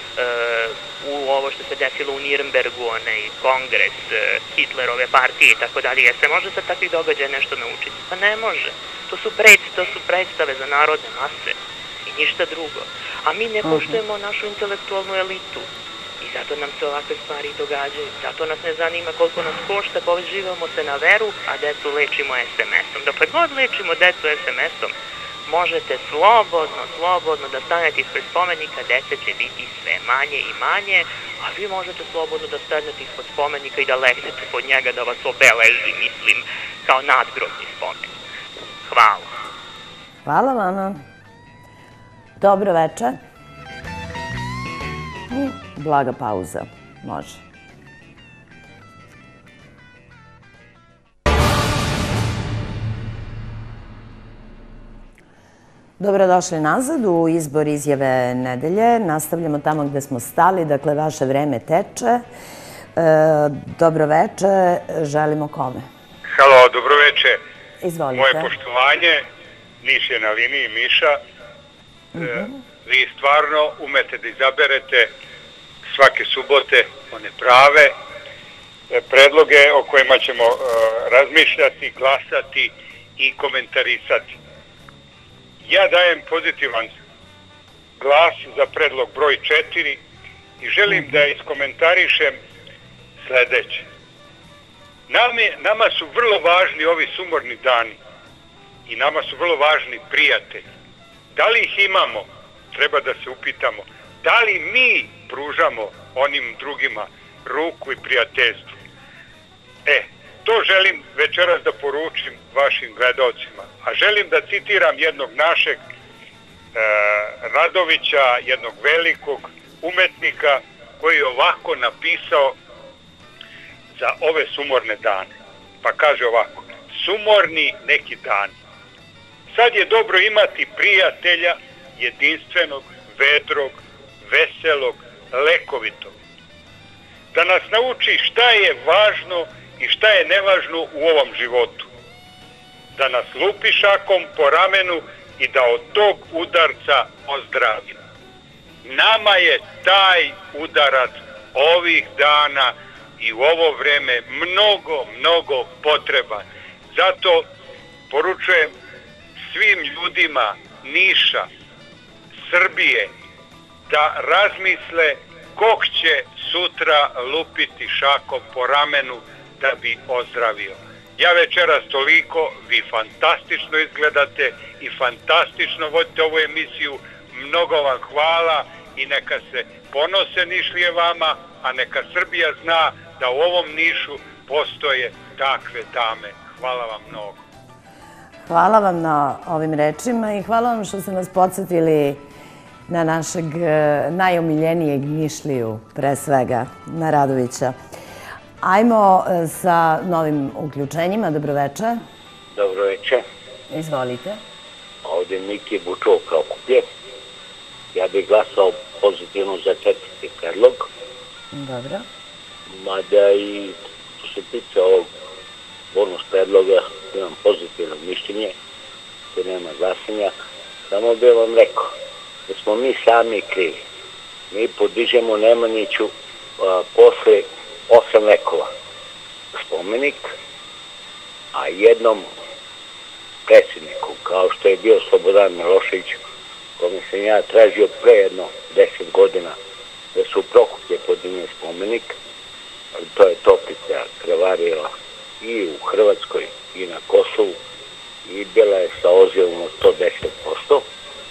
u ovo što se desilo u Nirnbergu, onaj kongres Hitlerove partije i tako dalje. Jer se može sa takvih događaja nešto naučiti? Pa ne može. To su, pred, to su predstave za narodne mase i ništa drugo. A mi ne poštujemo našu intelektualnu elitu. I zato nam se ovakve stvari događaju. Zato nas ne zanima koliko nas košta, poživamo se na veru, a decu lečimo es em esom. Dokle god lečimo decu es em esom, možete slobodno, slobodno da stanete ispred spomenika, dece će biti sve manje i manje, a vi možete slobodno da stanete ispod spomenika i da legnete pod njega da vas obeleži, mislim, kao nadgrobni spomenik. Hvala. Hvala vama. Dobro večer. Blaga pauza. Može. Dobrodošli nazad u izbor izjave nedelje. Nastavljamo tamo gde smo stali, dakle vaše vreme teče. Dobro večer, želimo kome? Halo, dobro večer. Izvolite. Moje poštovanje Niš je na liniji, Miša. Vi stvarno umete da izaberete svake subote one prave predloge o kojima ćemo razmišljati, glasati i komentarisati. Ja dajem pozitivan glas za predlog broj četiri i želim da iskomentarišem sledeće. Nama su vrlo važni ovi sumorni dani i nama su vrlo važni prijatelji. Da li ih imamo? Treba da se upitamo. Da li mi pružamo onim drugima ruku i prijateljstvo? E, to želim večeras da poručim vašim gledalcima. A želim da citiram jednog našeg e, Radovića, jednog velikog umetnika koji je ovako napisao za ove sumorne dane. Pa kaže ovako: sumorni neki dani. Sad je dobro imati prijatelja jedinstvenog, vedrog, veselog, lekovitog. Da nas nauči šta je važno i šta je nevažno u ovom životu. Da nas lupi šakom po ramenu i da od tog udarca ozdravimo. Nama je taj udarac ovih dana i u ovo vreme mnogo, mnogo potreban. Zato poručujem svim ljudima Niša, Srbije, da razmisle kog će sutra lupiti šakom po ramenu da bi ozdravio. Ja večeras toliko, vi fantastično izgledate i fantastično vodite ovu emisiju. Mnogo vam hvala i neka se ponose Nišlije vama, a neka Srbija zna da u ovom Nišu postoje takve dame. Hvala vam mnogo. Hvala vam na ovim rečima i hvala vam što ste nas podsjetili na našeg najomiljenijeg Nišliju, pre svega, na Radovića. Ajmo sa novim uključenjima. Dobroveče. Dobroveče. Izvolite. Ovdje Miki Bučov kao Kuplje. Ja bih glasao pozitivno za četvrti predlog. Dobro. Mada i što se tiče ovog bonus predloga, imam pozitivno mišljenje, tu nema glasanja. Samo bih vam rekao da smo mi sami krivi. Mi podižemo Nemanjiću a, posle osam vekova spomenik, a jednom predsjedniku, kao što je bio Slobodan Milošević, kome sam ja tražio pre jedno deset godina da su u Prokuplje podigne spomenik, ali to je Toplica krvarila i u Hrvatskoj i na Kosovu i bila je sa odzivom od sto deset posto.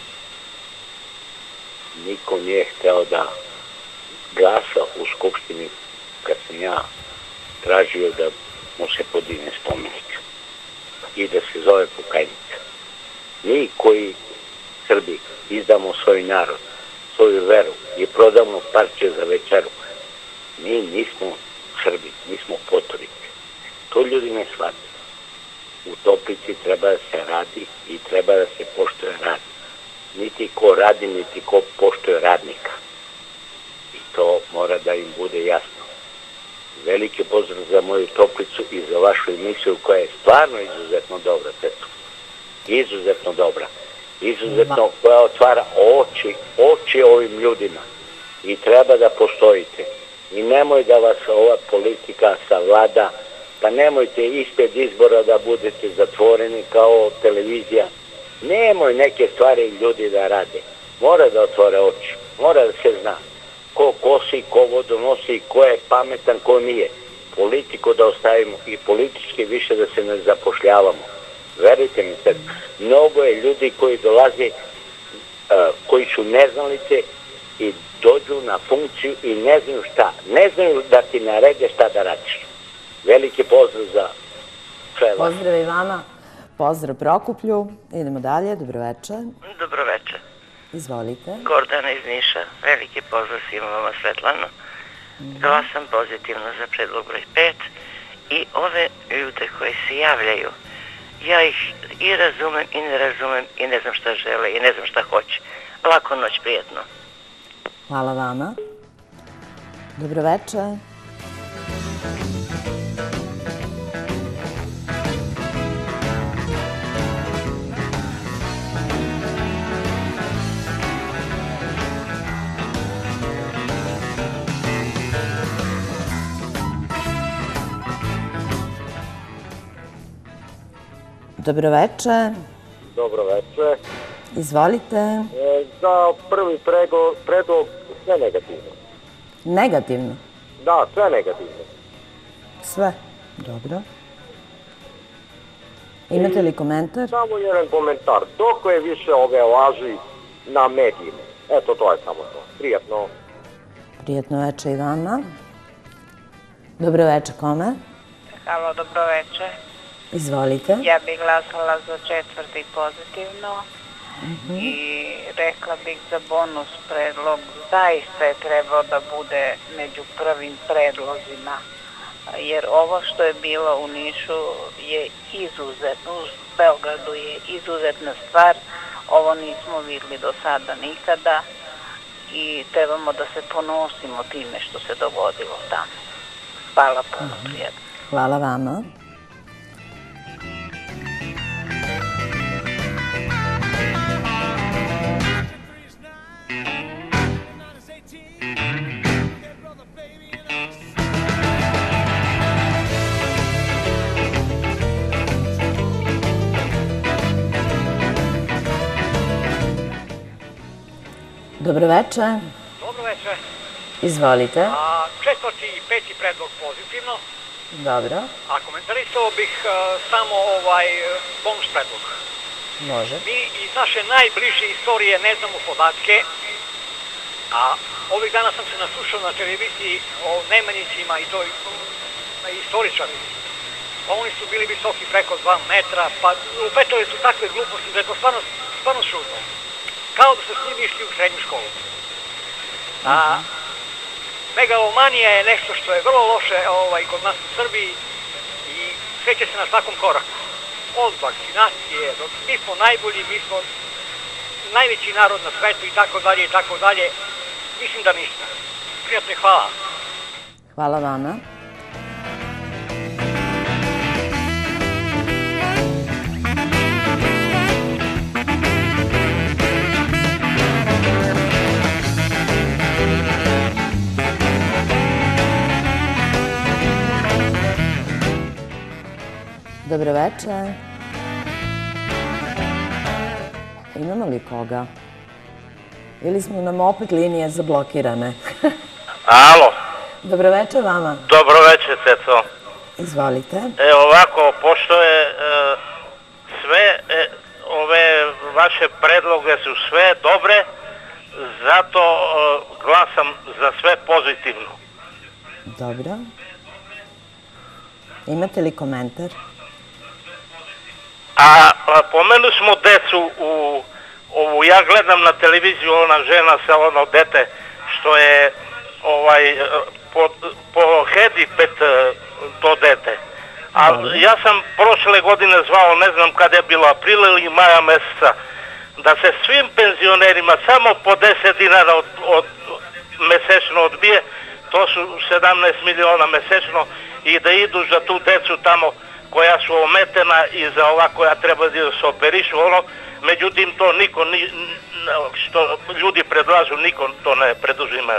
Niko nije hteo da glasa u Skupštini kad sam ja tražio da mu se podigne spomenik i da se zove Pokajnica. Mi koji Srbi izdamo svoj narod, svoju veru i prodamo parče za večeru, mi nismo Srbi, mi smo potorice. To ljudi ne shvate. U Toplici treba da se radi i treba da se poštuje rad. Niti ko radi, niti ko poštuje radnika. I to mora da im bude jasno. Veliki pozdrav za moju Toplicu i za vašu emisiju koja je stvarno izuzetno dobra, Teto. Izuzetno dobra. Izuzetno koja otvara oči, oči ovim ljudima. I treba da postojite. I nemoj da vas ova politika savlada, pa nemojte ispred izbora da budete zatvoreni kao televizija. Nemoj neke stvari ljudi da rade. Mora da otvore oči. Mora da se zna ko kosi, ko vodu nosi, ko je pametan, ko nije. Politiku da ostavimo i politički više da se ne zapošljavamo. Verujte mi sad, mnogo je ljudi koji dolaze, uh, koji su neznalice i dođu na funkciju i ne znaju šta. Ne znaju da ti narede šta da radiš. Veliki pozdrav za sve vas. Pozdrav i vama. Pozdrav Prokuplju. Idemo dalje. Dobroveče. Dobroveče. Izvolite. Gordana iz Niša. Veliki pozdrav svima vama, Svetlano. Glasam pozitivno za predlog broj pet i ove ljude koji se javljaju, ja ih i razumem i ne razumem i ne znam šta žele i ne znam šta hoće. Lako noć, prijetno. Hvala vama. Dobroveče. Dobroveče. Dobroveče. Izvolite. Za prvi predlog sve negativno. Negativno? Da, sve negativno. Sve? Dobro. Imate li komentar? Samo jedan komentar. Doko je više ove laži na medijima? Eto, to je samo to. Prijatno. Prijatno veče i vama. Dobro veče, kome? Halo, dobro veče. Izvolite. Ja bih glasala za četvrti pozitivno i rekla bih za bonus predlog. Zaista je trebao da bude među prvim predlozima, jer ovo što je bilo u Nišu je izuzetno, u Beogradu je izuzetna stvar. Ovo nismo videli do sada nikada i trebamo da se ponosimo time što se dogodilo tamo. Hvala puno, prijatno. Hvala vama. Dobro veče. Dobro veče. Izvolite. Četvrti i peti predlog pozitivno. Dobro. A komentarisao bih samo ovaj bonus predlog. Može. Mi iz naše najbliže istorije ne znamo podatke, a ovih dana sam se naslušao na televiziji o Nemanjicima i toj istoričari. Pa oni su bili visoki preko dva metra, pa upetali su takve gluposti da je to stvarno, stvarno čudno. Kao da su s njim išli u srednju školu. A megalomanija je nešto što je vrlo loše ovaj, kod nas u Srbiji i sveće se na svakom koraku. Od vakcinacije, do, mi smo najbolji, mi smo najveći narod na svetu i tako dalje i tako dalje. Mislim da nismo. Prijatno i hvala. Hvala vama. Dobro veče. Imamo li koga? Ili smo nam opet linije zablokirane? Alo. Dobro veče vama. Dobro veče, Ceco. Izvolite. E, ovako, pošto je e, sve, e, ove vaše predloge su sve dobre, zato e, glasam za sve pozitivno. Dobro. Imate li komentar? A, a pomenuli smo decu u ovu, ja gledam na televiziju, ona žena sa ono dete što je ovaj po, po hedipet to dete. A ja sam prošle godine zvao, ne znam kada je bilo, aprila ili maja meseca, da se svim penzionerima samo po deset dinara od, od, mesečno odbije, to su sedamnaest miliona mesečno, i da idu za tu decu tamo koja su ometena i za ova koja treba da se operišu, ono, međutim to niko, ni, što ljudi predlažu, niko to ne preduzima.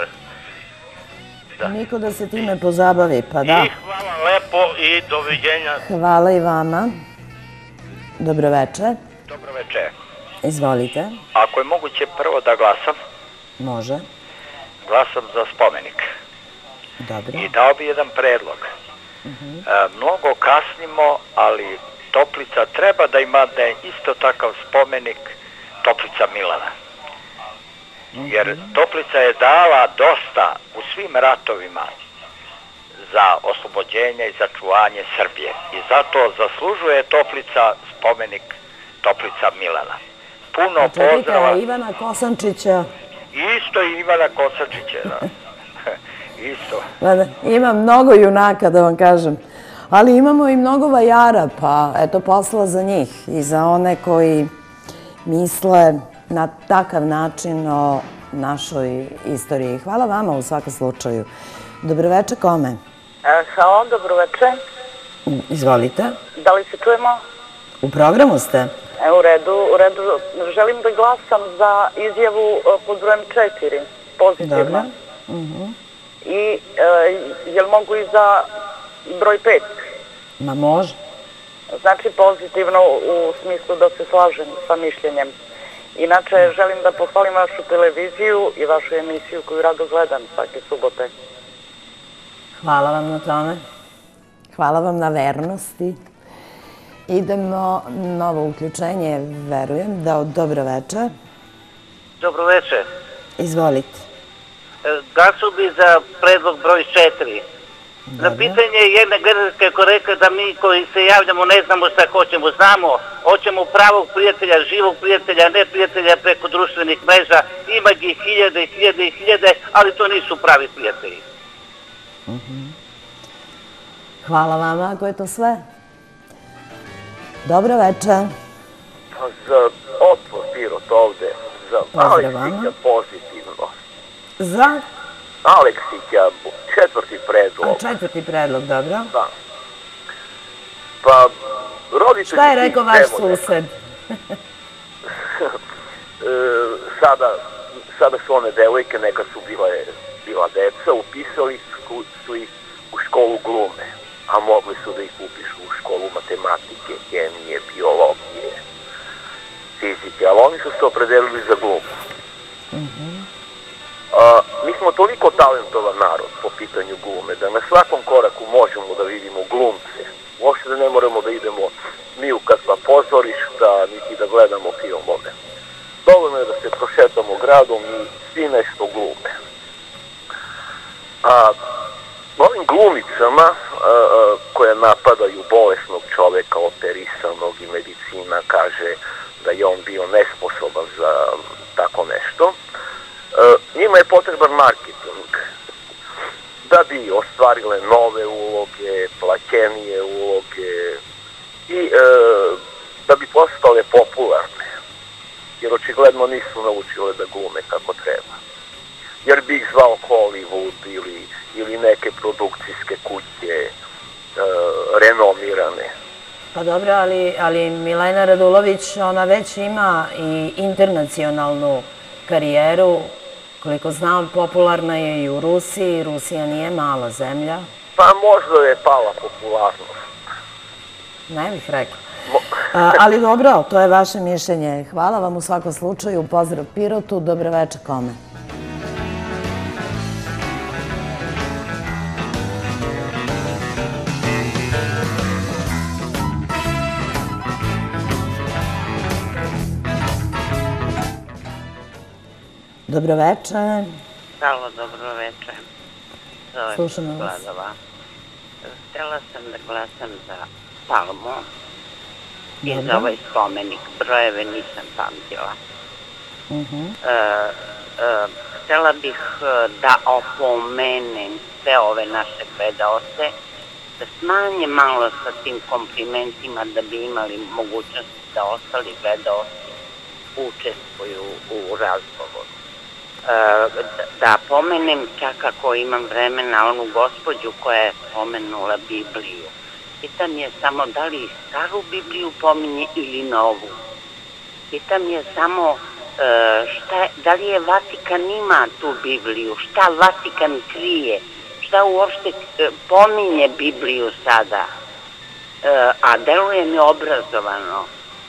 Da. Niko da se time pozabavi, pa da. I hvala lepo i doviđenja. Hvala i vama. Dobro veče. Dobro veče. Izvolite. Ako je moguće prvo da glasam. Može. Glasam za spomenik. Dobro. I dao bi jedan predlog. Uh-huh. E, mnogo kasnimo, ali Toplica treba da ima da je isto takav spomenik Toplica Milana. Uh-huh. Jer Toplica je dala dosta u svim ratovima za oslobođenje i začuvanje Srbije. I zato zaslužuje Toplica spomenik Toplica Milana. Puno pozdrava. Čekajte, Ivana Kosančića. Isto i Ivana Kosančića, da. Isto. Ima mnogo junaka, da vam kažem. Ali imamo i mnogo vajara, pa eto posla za njih i za one koji misle na takav način o našoj istoriji. Hvala vama u svakom slučaju. Dobroveče kome? Halo, dobroveče. Izvolite. Da li se čujemo? U programu ste? U redu, u redu. Želim da glasam za izjavu pod brojem četiri. Pozitivno. Dobro. I jel mogu i za broj pet? Ma može. Znači pozitivno u smislu da se slažem sa mišljenjem. Inače, želim da pohvalim vašu televiziju i vašu emisiju koju rado gledam svake subote. Hvala vam na tome. Hvala vam na vernosti. Idemo novo uključenje, verujem, da od dobro veče. Dobro veče. Izvolite. Glasao bi za predlog broj četiri. Na pitanje jedne gledateljke koja rekla da mi koji se javljamo ne znamo šta hoćemo. Znamo, hoćemo pravog prijatelja, živog prijatelja, ne prijatelja preko društvenih mreža. Ima ih hiljade i hiljade i hiljade, ali to nisu pravi prijatelji. Hvala vama, ako je to sve. Dobro veče. Pa za otpor Pirot ovde, za Aleksića pozitivno. Za? Aleksića, četvrti predlog. Četvrti predlog, dobro. Da. Pa, roditelji... Šta je rekao vaš sused? Sada, sada su one devojke, neka su bile, bila deca, upisali su ih u školu glume, a mogli su da ih upišu u školu matematike, hemije, biologije, fizike, ali oni su se opredelili za glumu. A, mi smo toliko talentovan narod po pitanju glume, da na svakom koraku možemo da vidimo glumce. Uopšte da ne moramo da idemo ni u kakva pozorišta, niti da gledamo filmove. Dovoljno je da se prošetamo gradom i svi nešto glume. A, ovim glumicama a, a, koje napadaju bolesnog čoveka, operisanog, i medicina kaže da je on bio nesposoban za tako nešto, njima je potreban marketing da bi ostvarile nove uloge, plaćenije uloge i e, da bi postale popularne, jer očigledno nisu naučile da glume kako treba, jer bi ih zvao Hollywood ili, ili neke produkcijske kuće e, renomirane. Pa dobro, ali, ali Milena Radulović, ona već ima i internacionalnu karijeru. Koliko znam, popularna je i u Rusiji. Rusija nije mala zemlja. Pa možda je pala popularnost. Ne bih rekla. A, ali dobro, to je vaše mišljenje. Hvala vam u svakom slučaju. Pozdrav Pirotu. Dobro veče kome. Dobro veče. Halo, dobro veče. Slušamo vas. Htjela sam da glasam za Palmu i za ovaj spomenik. Brojeve nisam pamtila. Htjela bih da opomenem sve ove naše gledaoce da smanje malo sa tim komplimentima da bi imali mogućnosti da ostali gledaoci učestvuju u razgovoru. Da pomenem, čak ako imam vremena, onu gospođu koja je pomenula Bibliju. Pitam je samo da li staru Bibliju pominje ili novu. Pitam je samo šta, da li je Vatikan ima tu Bibliju, šta Vatikan krije, šta uopšte pominje Bibliju sada, a deluje mi obrazovano.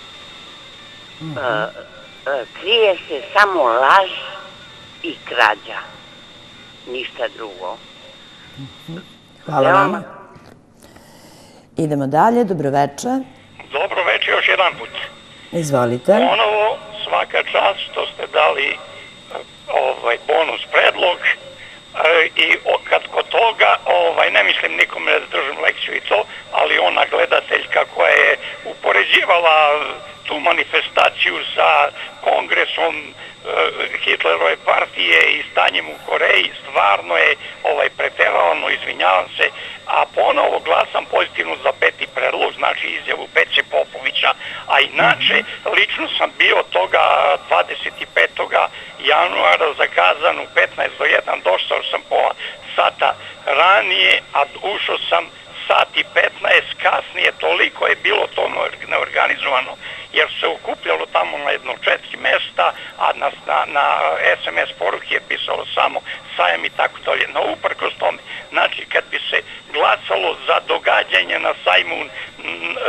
Krije se samo laž i krađa, ništa drugo. Hvala vama. Idemo dalje, dobro veče. Dobro veče još jedan put. Izvolite. Ponovo, svaka čast što ste dali ovaj bonus predlog i kad kod toga, ovaj, ne mislim nikome da držim lekciju i to, ali ona gledateljka koja je upoređivala tu manifestaciju sa kongresom Hitlerove partije i stanjem u Koreji, stvarno je ovaj preterano, izvinjavam se, a ponovo glasam pozitivno za peti predlog, znači izjavu Pece Popovića, a inače lično sam bio toga dvadeset petog januara zakazan u petnaest do jedan, došao sam pola sata ranije, a ušao sam sat i petnaest kasnije, toliko je bilo to neorganizovano, jer se okupljalo tamo na jedno četiri mesta, a na, na, na es em es poruke je pisalo samo sajam i tako dalje. No, uprkos tome, znači kad bi se glasalo za događanje na sajmu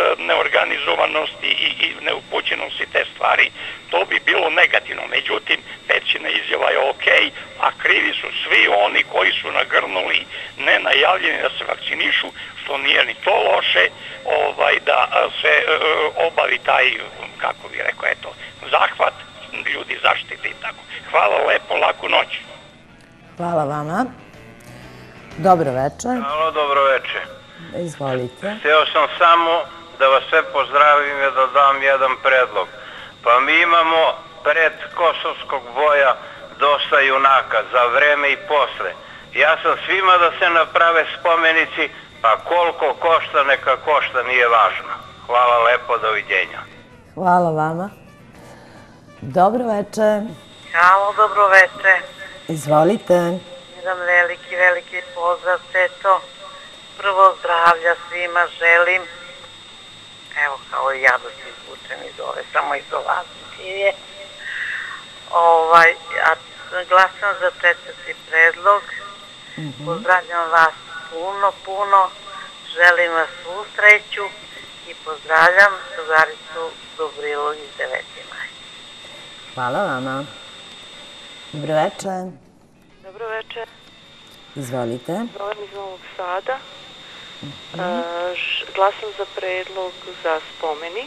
neorganizovanosti i, i neupućenosti te stvari, to bi bilo negativno. Međutim, Pećina izjava je ok, a krivi su svi oni koji su nagrnuli nenajavljeni da se vakcinišu, što nije ni to loše, ovaj, da se uh, obavi taj, kako bih rekao, eto, zahvat, ljudi zaštite i tako. Hvala lepo, laku noć. Hvala vama. Dobro večer. Halo, dobro večer. Izvolite. Htio sam samo da vas sve pozdravim i da dam jedan predlog. Pa mi imamo pred kosovskog boja dosta junaka, za vreme i posle. Ja sam svima da se naprave spomenici, pa koliko košta, neka košta, nije važno. Hvala lepo, doviđenja. Hvala vama. Dobro večer. Halo, dobro večer. Izvolite. Jedan veliki, veliki pozdrav, Ceto. Prvo zdravlja svima želim. Evo, kao i ja da se izvučem iz ove samoizolacije. Ovaj, a glasam za četvrti predlog. Pozdravljam vas puno, puno. Želim vas svu sreću i pozdravljam drugaricu Dobrilu iz deveti maj. Hvala vama. Dobro večer. Dobro večer. Izvolite. Zovem iz Novog Sada. Glasam za predlog za spomenik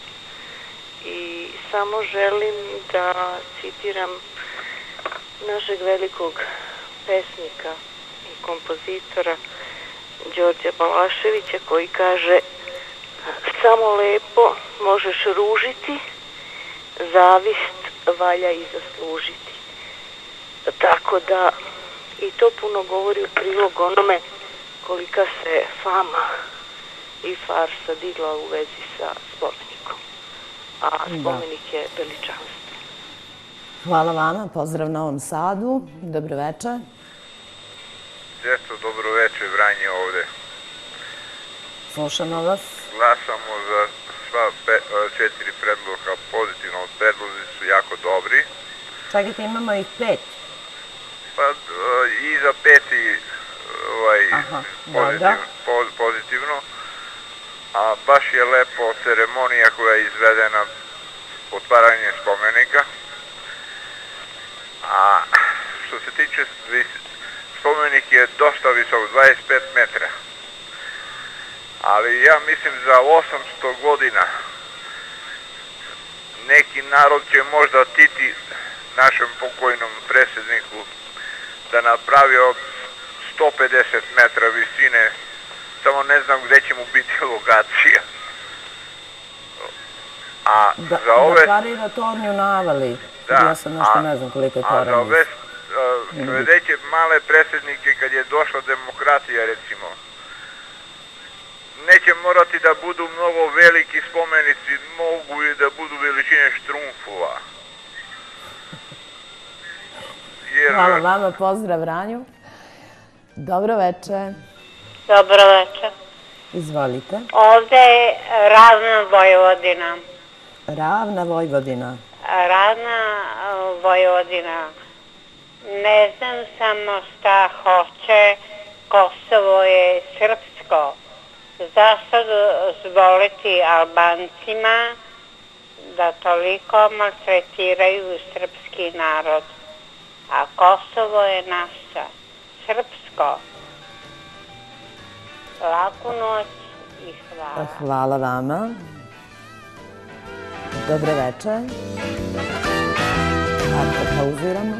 i samo želim da citiram našeg velikog pesnika i kompozitora Đorđa Balaševića koji kaže: samo lepo možeš ružiti, zavist valja i zaslužiti. Tako da i to puno govori u prilog onome kolika se fama i farsa digla u vezi sa spomenikom. A spomenik je veličanstven. Hvala vama, pozdrav Novom Sadu. Dobro večer. Eto, dobro večer, Vranje ovde. Slušamo vas. Glasamo za sva četiri predloga pozitivno, predlozi su jako dobri. Čekajte, imamo ih pet. Pa i za peti pozitivno, a baš je lepo ceremonija koja je izvedena, otvaranje spomenika. A što se tiče, spomenik je dosta visok, dvadeset pet metra. Ali ja mislim za osamsto godina neki narod će možda titi našem pokojnom predsjedniku da napravio sto pedeset metra visine, samo ne znam gde će mu biti lokacija. A da, za ove... Da parira tornju na Avali. Da. Ja sam nešto a, ne znam koliko je to A za ove sledeće male predsjednike, kad je došla demokratija, recimo, neće morati da budu mnogo veliki spomenici, mogu i da budu veličine štrumfova. Jer... Hvala vama, pozdrav Ranju. Dobro večer. Dobro večer. Izvolite. Ovde je Ravna Vojvodina. Ravna Vojvodina. Ravna Vojvodina. Ne znam samo šta hoće, Kosovo je srpsko. Zašto dozvoliti Albancima da toliko maltretiraju srpski narod? A Kosovo je naša, srpsko. Laku noć i hvala. Hvala vama. Dobro večer. Ako pauziramo.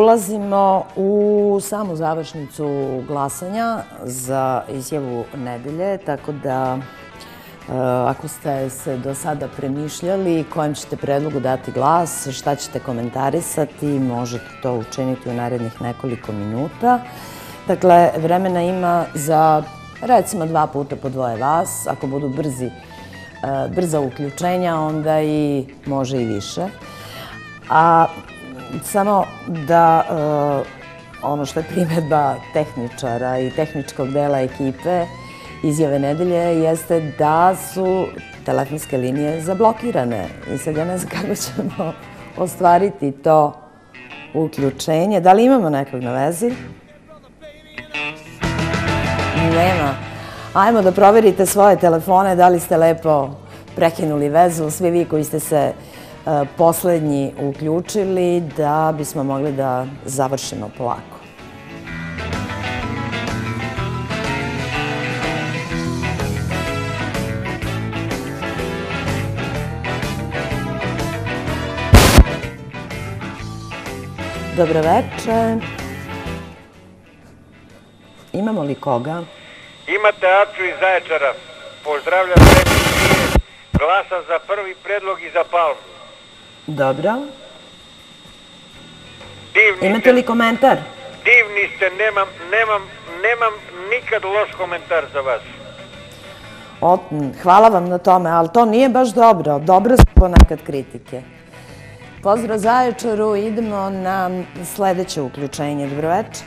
ulazimo u samu završnicu glasanja za izjavu nedelje, tako da ako ste se do sada premišljali kojem ćete predlogu dati glas, šta ćete komentarisati, možete to učiniti u narednih nekoliko minuta. Dakle, vremena ima za recimo dva puta po dvoje vas. Ako budu brza uključenja, onda i može i više. A samo da ono što je primjedba tehničara i tehničkog dela ekipe izjave nedelje jeste da su telefonske linije zablokirane. I sad ja ne znam kako ćemo ostvariti to uključenje. Da li imamo nekog na vezi? Nema. Ajmo da proverite svoje telefone, da li ste lepo prekinuli vezu, svi vi koji ste se poslednji uključili, da bismo mogli da završimo polako. Dobro večer. Imamo li koga? Imate Acu iz Zaječara. Pozdravljam predsjednije. Glasam za prvi predlog i za Palmu. Dobro. Imate li komentar? Divni ste, nemam, nemam, nemam nikad loš komentar za vas. Hvala vam na tome, ali to nije baš dobro. Dobro su ponekad kritike. Pozdrav Zaječaru, idemo na sledeće uključenje. Dobro večer.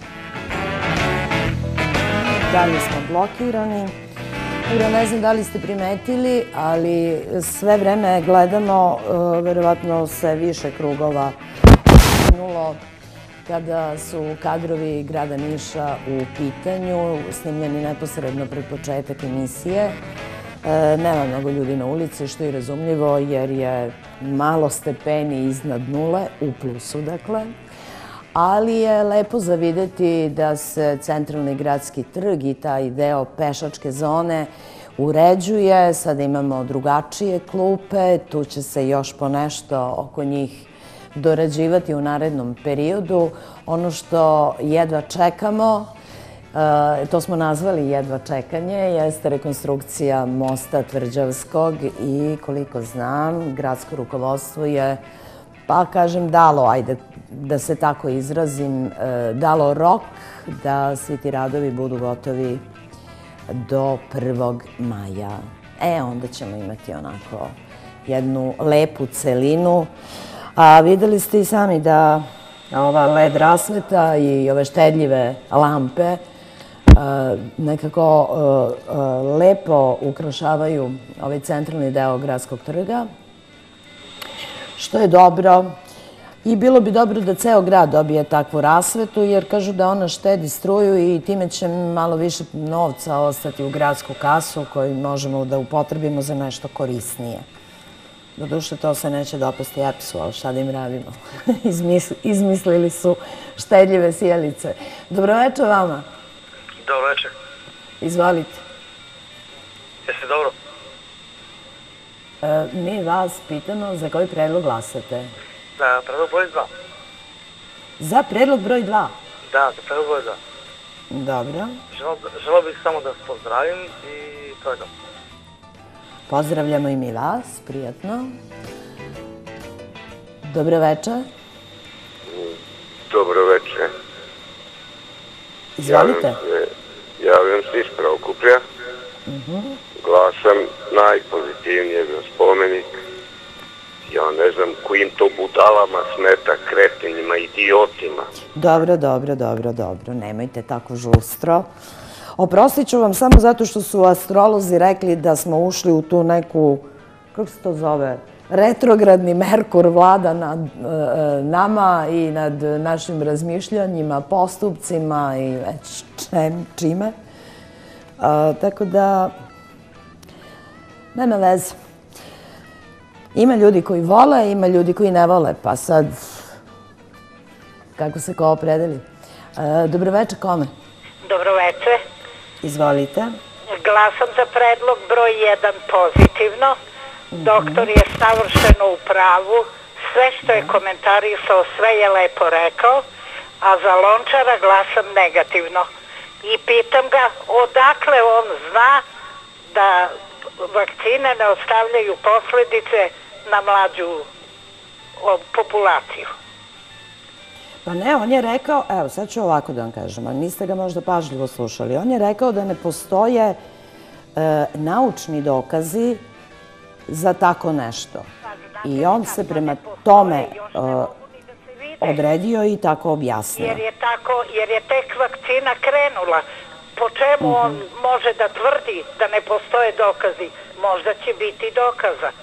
Dalje smo blokirani. Ne znam da li ste primetili, ali sve vreme gledamo, verovatno se više krugova okrenulo kada su kadrovi grada Niša u pitanju, snimljeni neposredno pred početak emisije. Nema mnogo ljudi na ulici, što je razumljivo jer je malo stepeni iznad nule, u plusu dakle. Ali je lepo za videti da se centralni gradski trg i taj deo pešačke zone uređuje. Sada imamo drugačije klupe, tu će se još ponešto oko njih dorađivati u narednom periodu. Ono što jedva čekamo, to smo nazvali jedva čekanje, jeste rekonstrukcija mosta Tvrđavskog i koliko znam, gradsko rukovodstvo je, pa kažem, dalo, ajde da se tako izrazim, dalo rok da svi ti radovi budu gotovi do prvog maja. E, onda ćemo imati onako jednu lepu celinu. A videli ste i sami da ova led rasveta i ove štedljive lampe nekako lepo ukrašavaju ovaj centralni deo gradskog trga, što je dobro. I bilo bi dobro da ceo grad dobije takvu rasvetu, jer kažu da ona štedi struju i time će malo više novca ostati u gradsku kasu koju možemo da upotrebimo za nešto korisnije. Doduše, to se neće dopasti E P S-u, ali šta da im radimo? Izmislili su štedljive sjelice. Dobro večer vama. Dobro večer. Izvolite. Jeste dobro? Mi vas pitamo za koji predlog glasate. Za predlog broj dva. Za predlog broj dva? Da, za predlog broj dva. Dobro. Želeo bih samo da vas pozdravim i to je to. Pozdravljamo i mi vas, prijatno. Dobro večer. Dobro večer. Izvolite. Javljam se iz Prokuplja. Glasam najpozitivnije za spomenik. Ja ne znam kojim to budalama smeta, kretinjima, idiotima. Dobro, dobro, dobro, dobro. Nemojte tako žustro. Oprostit ću vam samo zato što su astrolozi rekli da smo ušli u tu neku, kako se to zove, retrogradni Merkur vlada nad nama i nad našim razmišljanjima, postupcima i već čime. Tako da, nema veze. Ima ljudi koji vole, ima ljudi koji ne vole, pa sad, kako se ko opredeli. Dobro večer, kome? Dobro večer. Izvolite. Glasam za predlog broj jedan pozitivno. Doktor je savršeno u pravu. Sve što je komentarisao, sve je lepo rekao. a za Lončara glasam negativno. I pitam ga odakle on zna da vakcine ne ostavljaju posledice na mlađu populaciju. Pa ne, on je rekao, evo sad ću ovako da vam kažem, ali niste ga možda pažljivo slušali, on je rekao da ne postoje naučni dokazi za tako nešto. I on se prema tome odredio i tako objasnio. Jer je tako, jer je tek vakcina krenula. Po čemu on može da tvrdi da ne postoje dokazi? Možda će biti dokaza.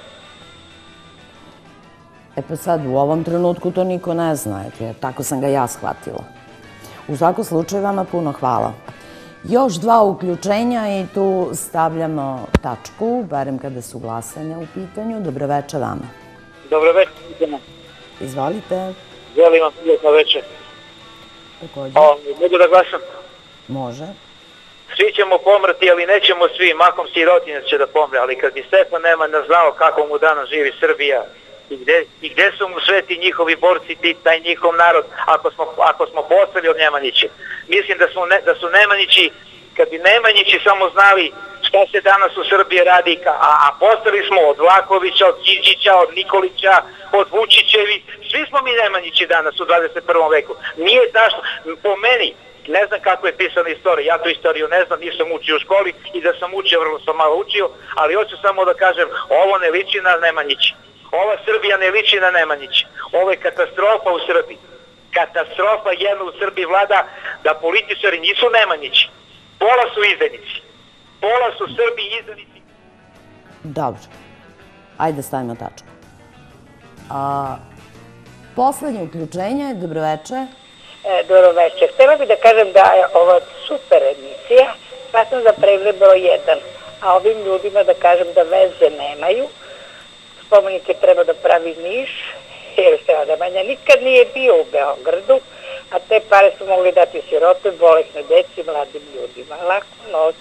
E pa sad, u ovom trenutku to niko ne zna, jer tako sam ga ja shvatila. U svakom slučaju vama puno hvala. Još dva uključenja i tu stavljamo tačku, barem kada su glasanja u pitanju. Dobroveče vama. Dobroveče. Izvolite. Želim vam prijetno večer. Također. Mogu da glasam? Može. Svi ćemo pomrti, ali nećemo svi. Makom sirotinjac će da pomre, ali kad bi Stefan Nemanj znao kako mu danas živi Srbija i gde, i gde su mu sve ti njihovi borci, ti, taj njihov narod, ako smo, ako smo postali od Nemanjića. Mislim da, smo ne, da su Nemanjići, kad bi Nemanjići samo znali šta se danas u Srbiji radi, a, a postali smo od Vlahovića, od Đinđića, od Nikolića, od Vučićevi, svi smo mi Nemanjići danas u dvadeset prvom veku. Nije tačno, po meni, ne znam kako je pisana istorija, ja tu istoriju ne znam, nisam učio u školi i da sam učio, vrlo sam malo učio, ali hoću samo da kažem, ovo ne liči na Nemanjići. Ova Srbija ne liči na Nemanjića. Ovo je katastrofa u Srbiji. Katastrofa jedna u Srbiji vlada da političari nisu Nemanjići. Pola su izdajnici. Pola su Srbi izdajnici. Dobro. Ajde stavimo tačku. A, poslednje uključenje, dobroveče. E, dobroveče. Htela bih da kažem da je ovo super emisija, pa sam za pregled broj jedan. A ovim ljudima da kažem da veze nemaju. Spomenike treba da pravi Niš, jer se Adamanja nikad nije bio u Beogradu, a te pare su mogli dati sirote, bolesne deci, mladim ljudima. Laku noć.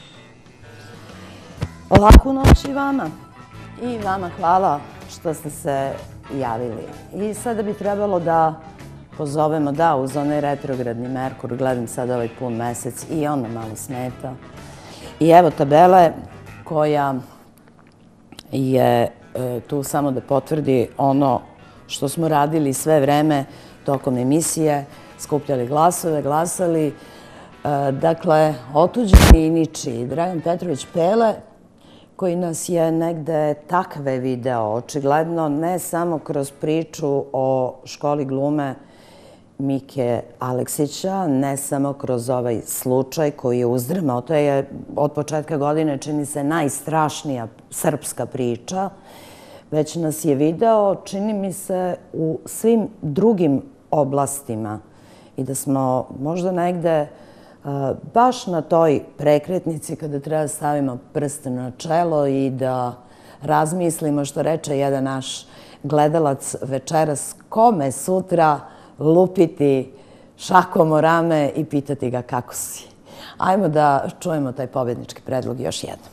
Laku noć i vama. I vama hvala što ste se javili. I sada bi trebalo da pozovemo, da, uz onaj retrogradni Merkur, gledam sad ovaj pun mesec i on me malo smeta. I evo tabele koja je tu samo da potvrdi ono što smo radili sve vreme tokom emisije, skupljali glasove, glasali. Dakle, otuđeni i ničiji. Dragan Petrović Pele, koji nas je negde takve video, očigledno ne samo kroz priču o školi glume Mike Aleksića, ne samo kroz ovaj slučaj koji je uzdrmao. To je od početka godine, čini se, najstrašnija srpska priča. Već nas je video, čini mi se, u svim drugim oblastima i da smo možda negde baš na toj prekretnici kada treba stavimo prst na čelo i da razmislimo, što reče jedan naš gledalac večeras, kome sutra lupiti šakom o rame i pitati ga kako si. Ajmo da čujemo taj pobjednički predlog još jednom.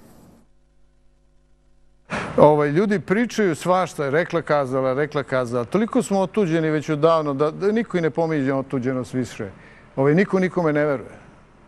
Ovaj, ljudi pričaju svašta, rekla kazala, rekla kazala. Toliko smo otuđeni već odavno da, da niko i ne pominje otuđenost više. Ovaj, niko nikome ne veruje.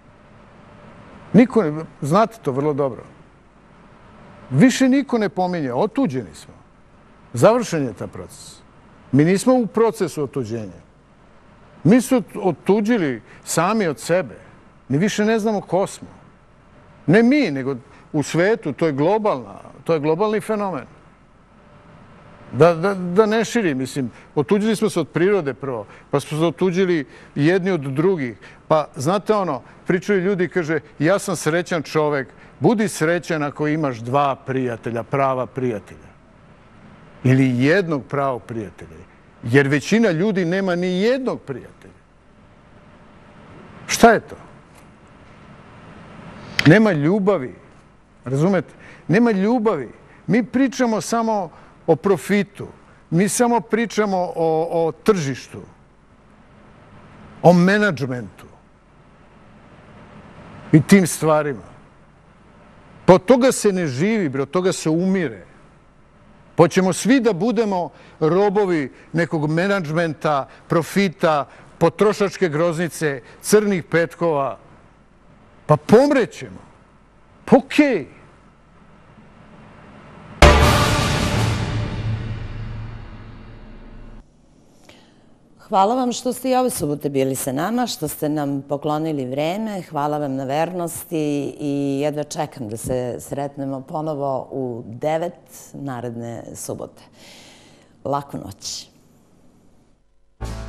Niko ne, znate to vrlo dobro. Više niko ne pominje, otuđeni smo. Završen je ta proces. Mi nismo u procesu otuđenja. Mi su otuđili sami od sebe. Mi više ne znamo ko smo. Ne mi, nego u svetu, to je globalna, to je globalni fenomen. Da, da, da ne širi, mislim, otuđili smo se od prirode prvo, pa smo se otuđili jedni od drugih. Pa, znate ono, pričaju ljudi, kaže, ja sam srećan čovek, budi srećan ako imaš dva prijatelja, prava prijatelja. Ili jednog pravog prijatelja. Jer većina ljudi nema ni jednog prijatelja. Šta je to? Nema ljubavi. Razumete? Nema ljubavi. Mi pričamo samo o profitu. Mi samo pričamo o, o tržištu. O menadžmentu. I tim stvarima. Pa od toga se ne živi, bre, od toga se umire. Hoćemo svi da budemo robovi nekog menadžmenta, profita, potrošačke groznice, crnih petkova. Pa pomrećemo. Pa okej. Hvala vam što ste i ove subote bili sa nama, što ste nam poklonili vreme. Hvala vam na vernosti i jedva čekam da se sretnemo ponovo u devet naredne subote. Laku noć.